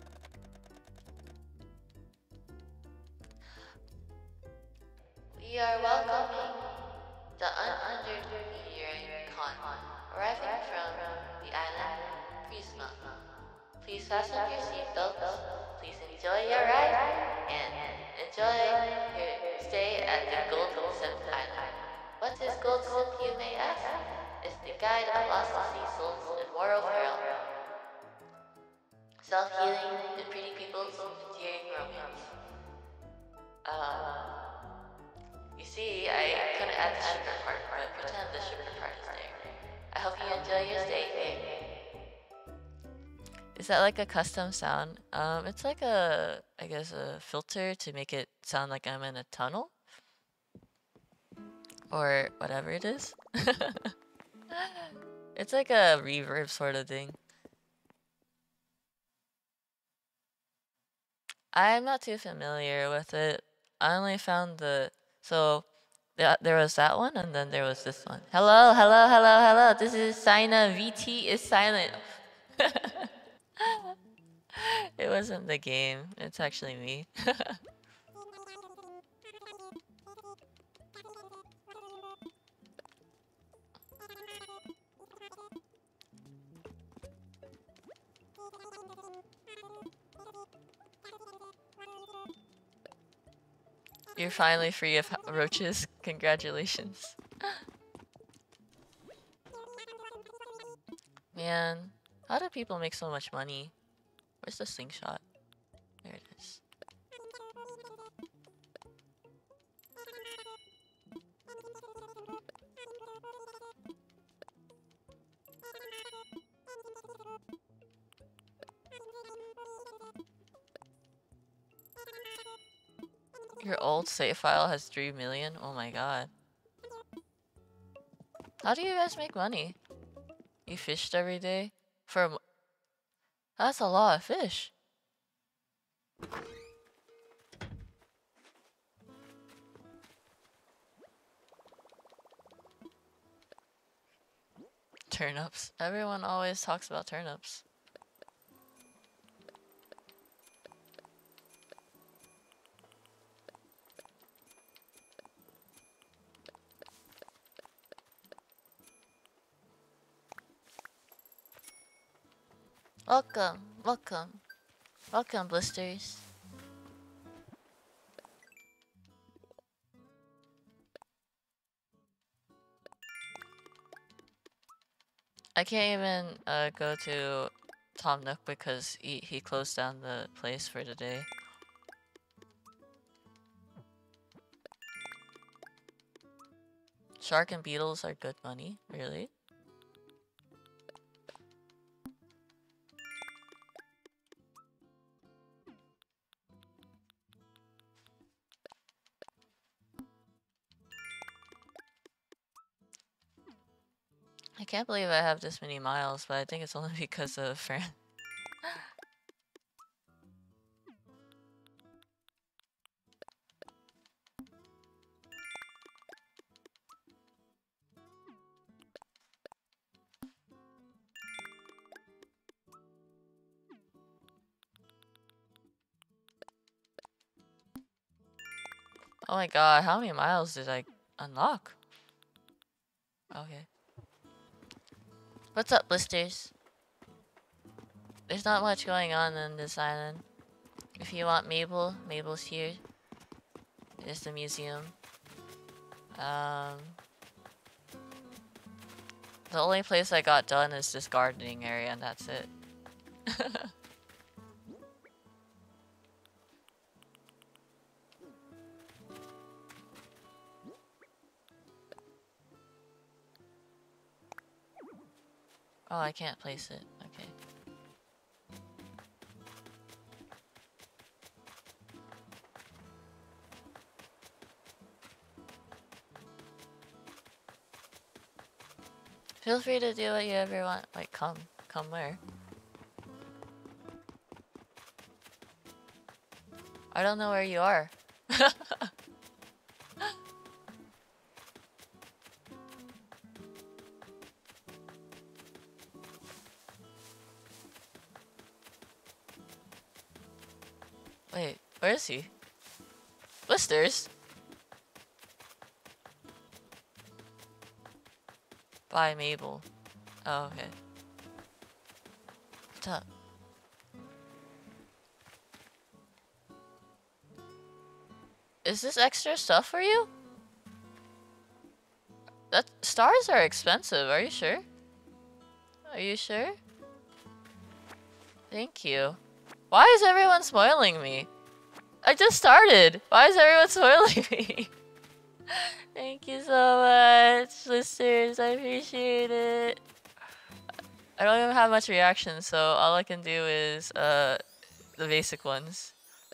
We are welcoming the unhonored meteorite con arriving from the island Prisma. Please fasten your seatbelts. Please enjoy your ride and enjoy your stay at the Golden Simp Island. What is Gold Simp, you may ask? It's the guide of lost sea souls and moral peril. Self-healing and pretty people's endearing romance. You see, I couldn't add the sugar part, but pretend the sugar part is there. I hope you enjoy your stay here. Is that like a custom sound? It's like I guess a filter to make it sound like I'm in a tunnel. Or whatever it is. It's like a reverb sort of thing. I'm not too familiar with it. I only found so there was that one and then there was this one. Hello, hello, hello, hello. This is Sina. VT is silent. It wasn't the game. It's actually me. You're finally free of roaches. Congratulations. Man, how do people make so much money? Where's the slingshot? There it is. Your old save file has 3 million? Oh my god. How do you guys make money? You fished every day? That's a lot of fish. Turnips. Everyone always talks about turnips. Welcome, welcome. Welcome, Blisters. I can't even go to Tom Nook because he closed down the place for today. Shark and beetles are good money, really? I can't believe I have this many miles, but I think it's only because of Fran. Oh my god, how many miles did I unlock? Okay. What's up, Blisters? There's not much going on this island. If you want Mabel, Mabel's here. There's the museum. The only place I got done is this gardening area, and that's it. Oh, I can't place it. Okay. Feel free to do what you ever want. Like, come where? I don't know where you are. Wait, where is he? Blisters? By Mabel. Oh, okay. What's up? Is this extra stuff for you? Stars are expensive, are you sure? Are you sure? Thank you. Why is everyone spoiling me? I just started. Why is everyone spoiling me? Thank you so much, listeners. I appreciate it. I don't even have much reaction, so all I can do is the basic ones.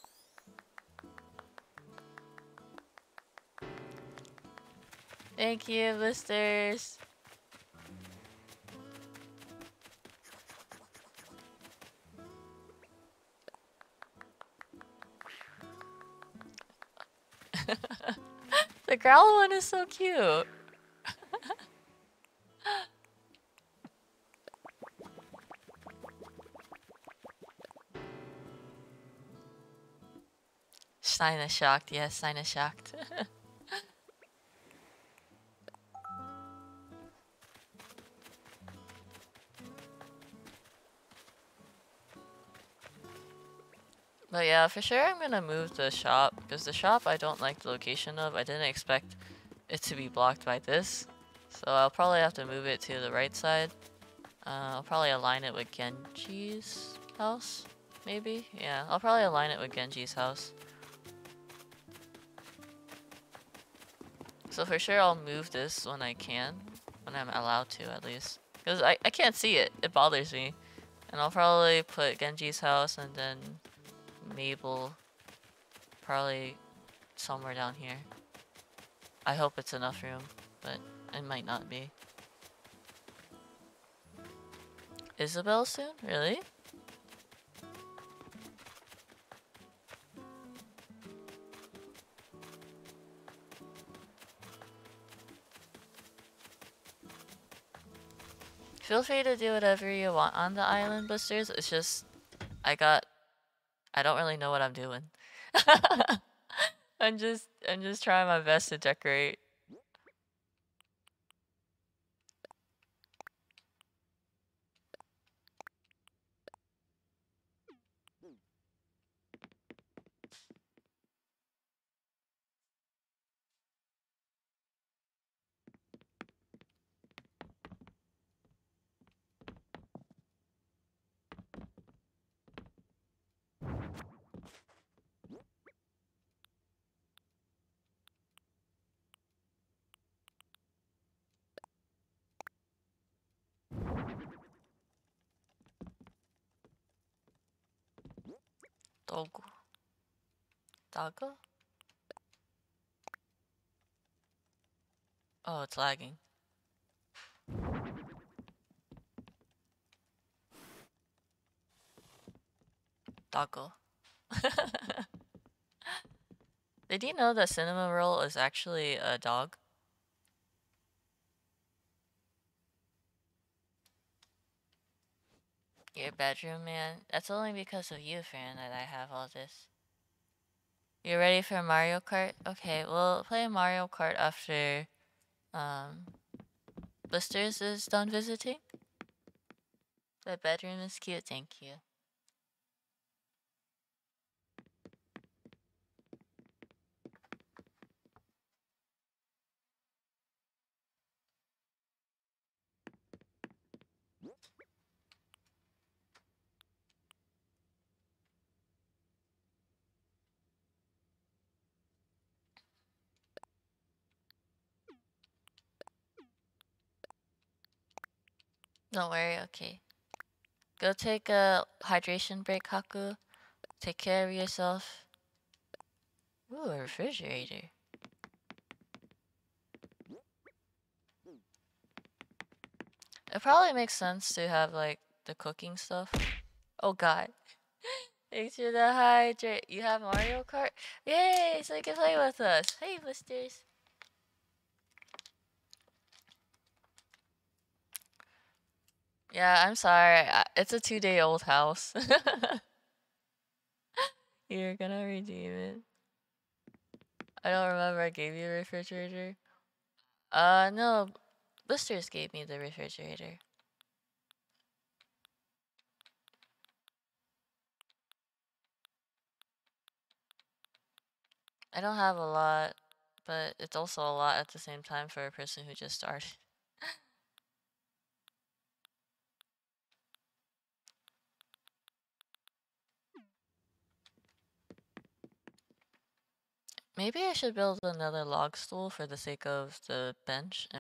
Thank you, listeners. The growl one is so cute. Steina shocked, yes, Steina shocked. But yeah, for sure I'm gonna move the shop, because the shop I don't like the location of. I didn't expect it to be blocked by this. So I'll probably have to move it to the right side. I'll probably align it with Genji's house. maybe? Yeah, I'll probably align it with Genji's house. So for sure I'll move this when I can. When I'm allowed to, at least. Because I can't see it. It bothers me. And I'll probably put Genji's house and then Mabel probably somewhere down here. I hope it's enough room, but it might not be. Isabel soon? Really? Feel free to do whatever you want on the island, Blisters. It's just, I don't really know what I'm doing. I'm just trying my best to decorate. Dogu. Dago? Oh, it's lagging. Dago. Did you know that Cinnamon Roll is actually a dog? Your bedroom, man? That's only because of you, Fran, that I have all this. You ready for Mario Kart? Okay, we'll play Mario Kart after, Blisters is done visiting. The bedroom is cute, thank you. Don't worry, okay. Go take a hydration break, Haku. Take care of yourself. Ooh, a refrigerator. It probably makes sense to have, like, the cooking stuff. Oh god. Thanks for the hydrate. You have Mario Kart? Yay! So you can play with us. Hey, Blisters. Yeah, I'm sorry. It's a 2-day-old house. You're gonna redeem it. I don't remember I gave you a refrigerator. No. Blisters gave me the refrigerator. I don't have a lot, but it's also a lot at the same time for a person who just started. Maybe I should build another log stool for the sake of the bench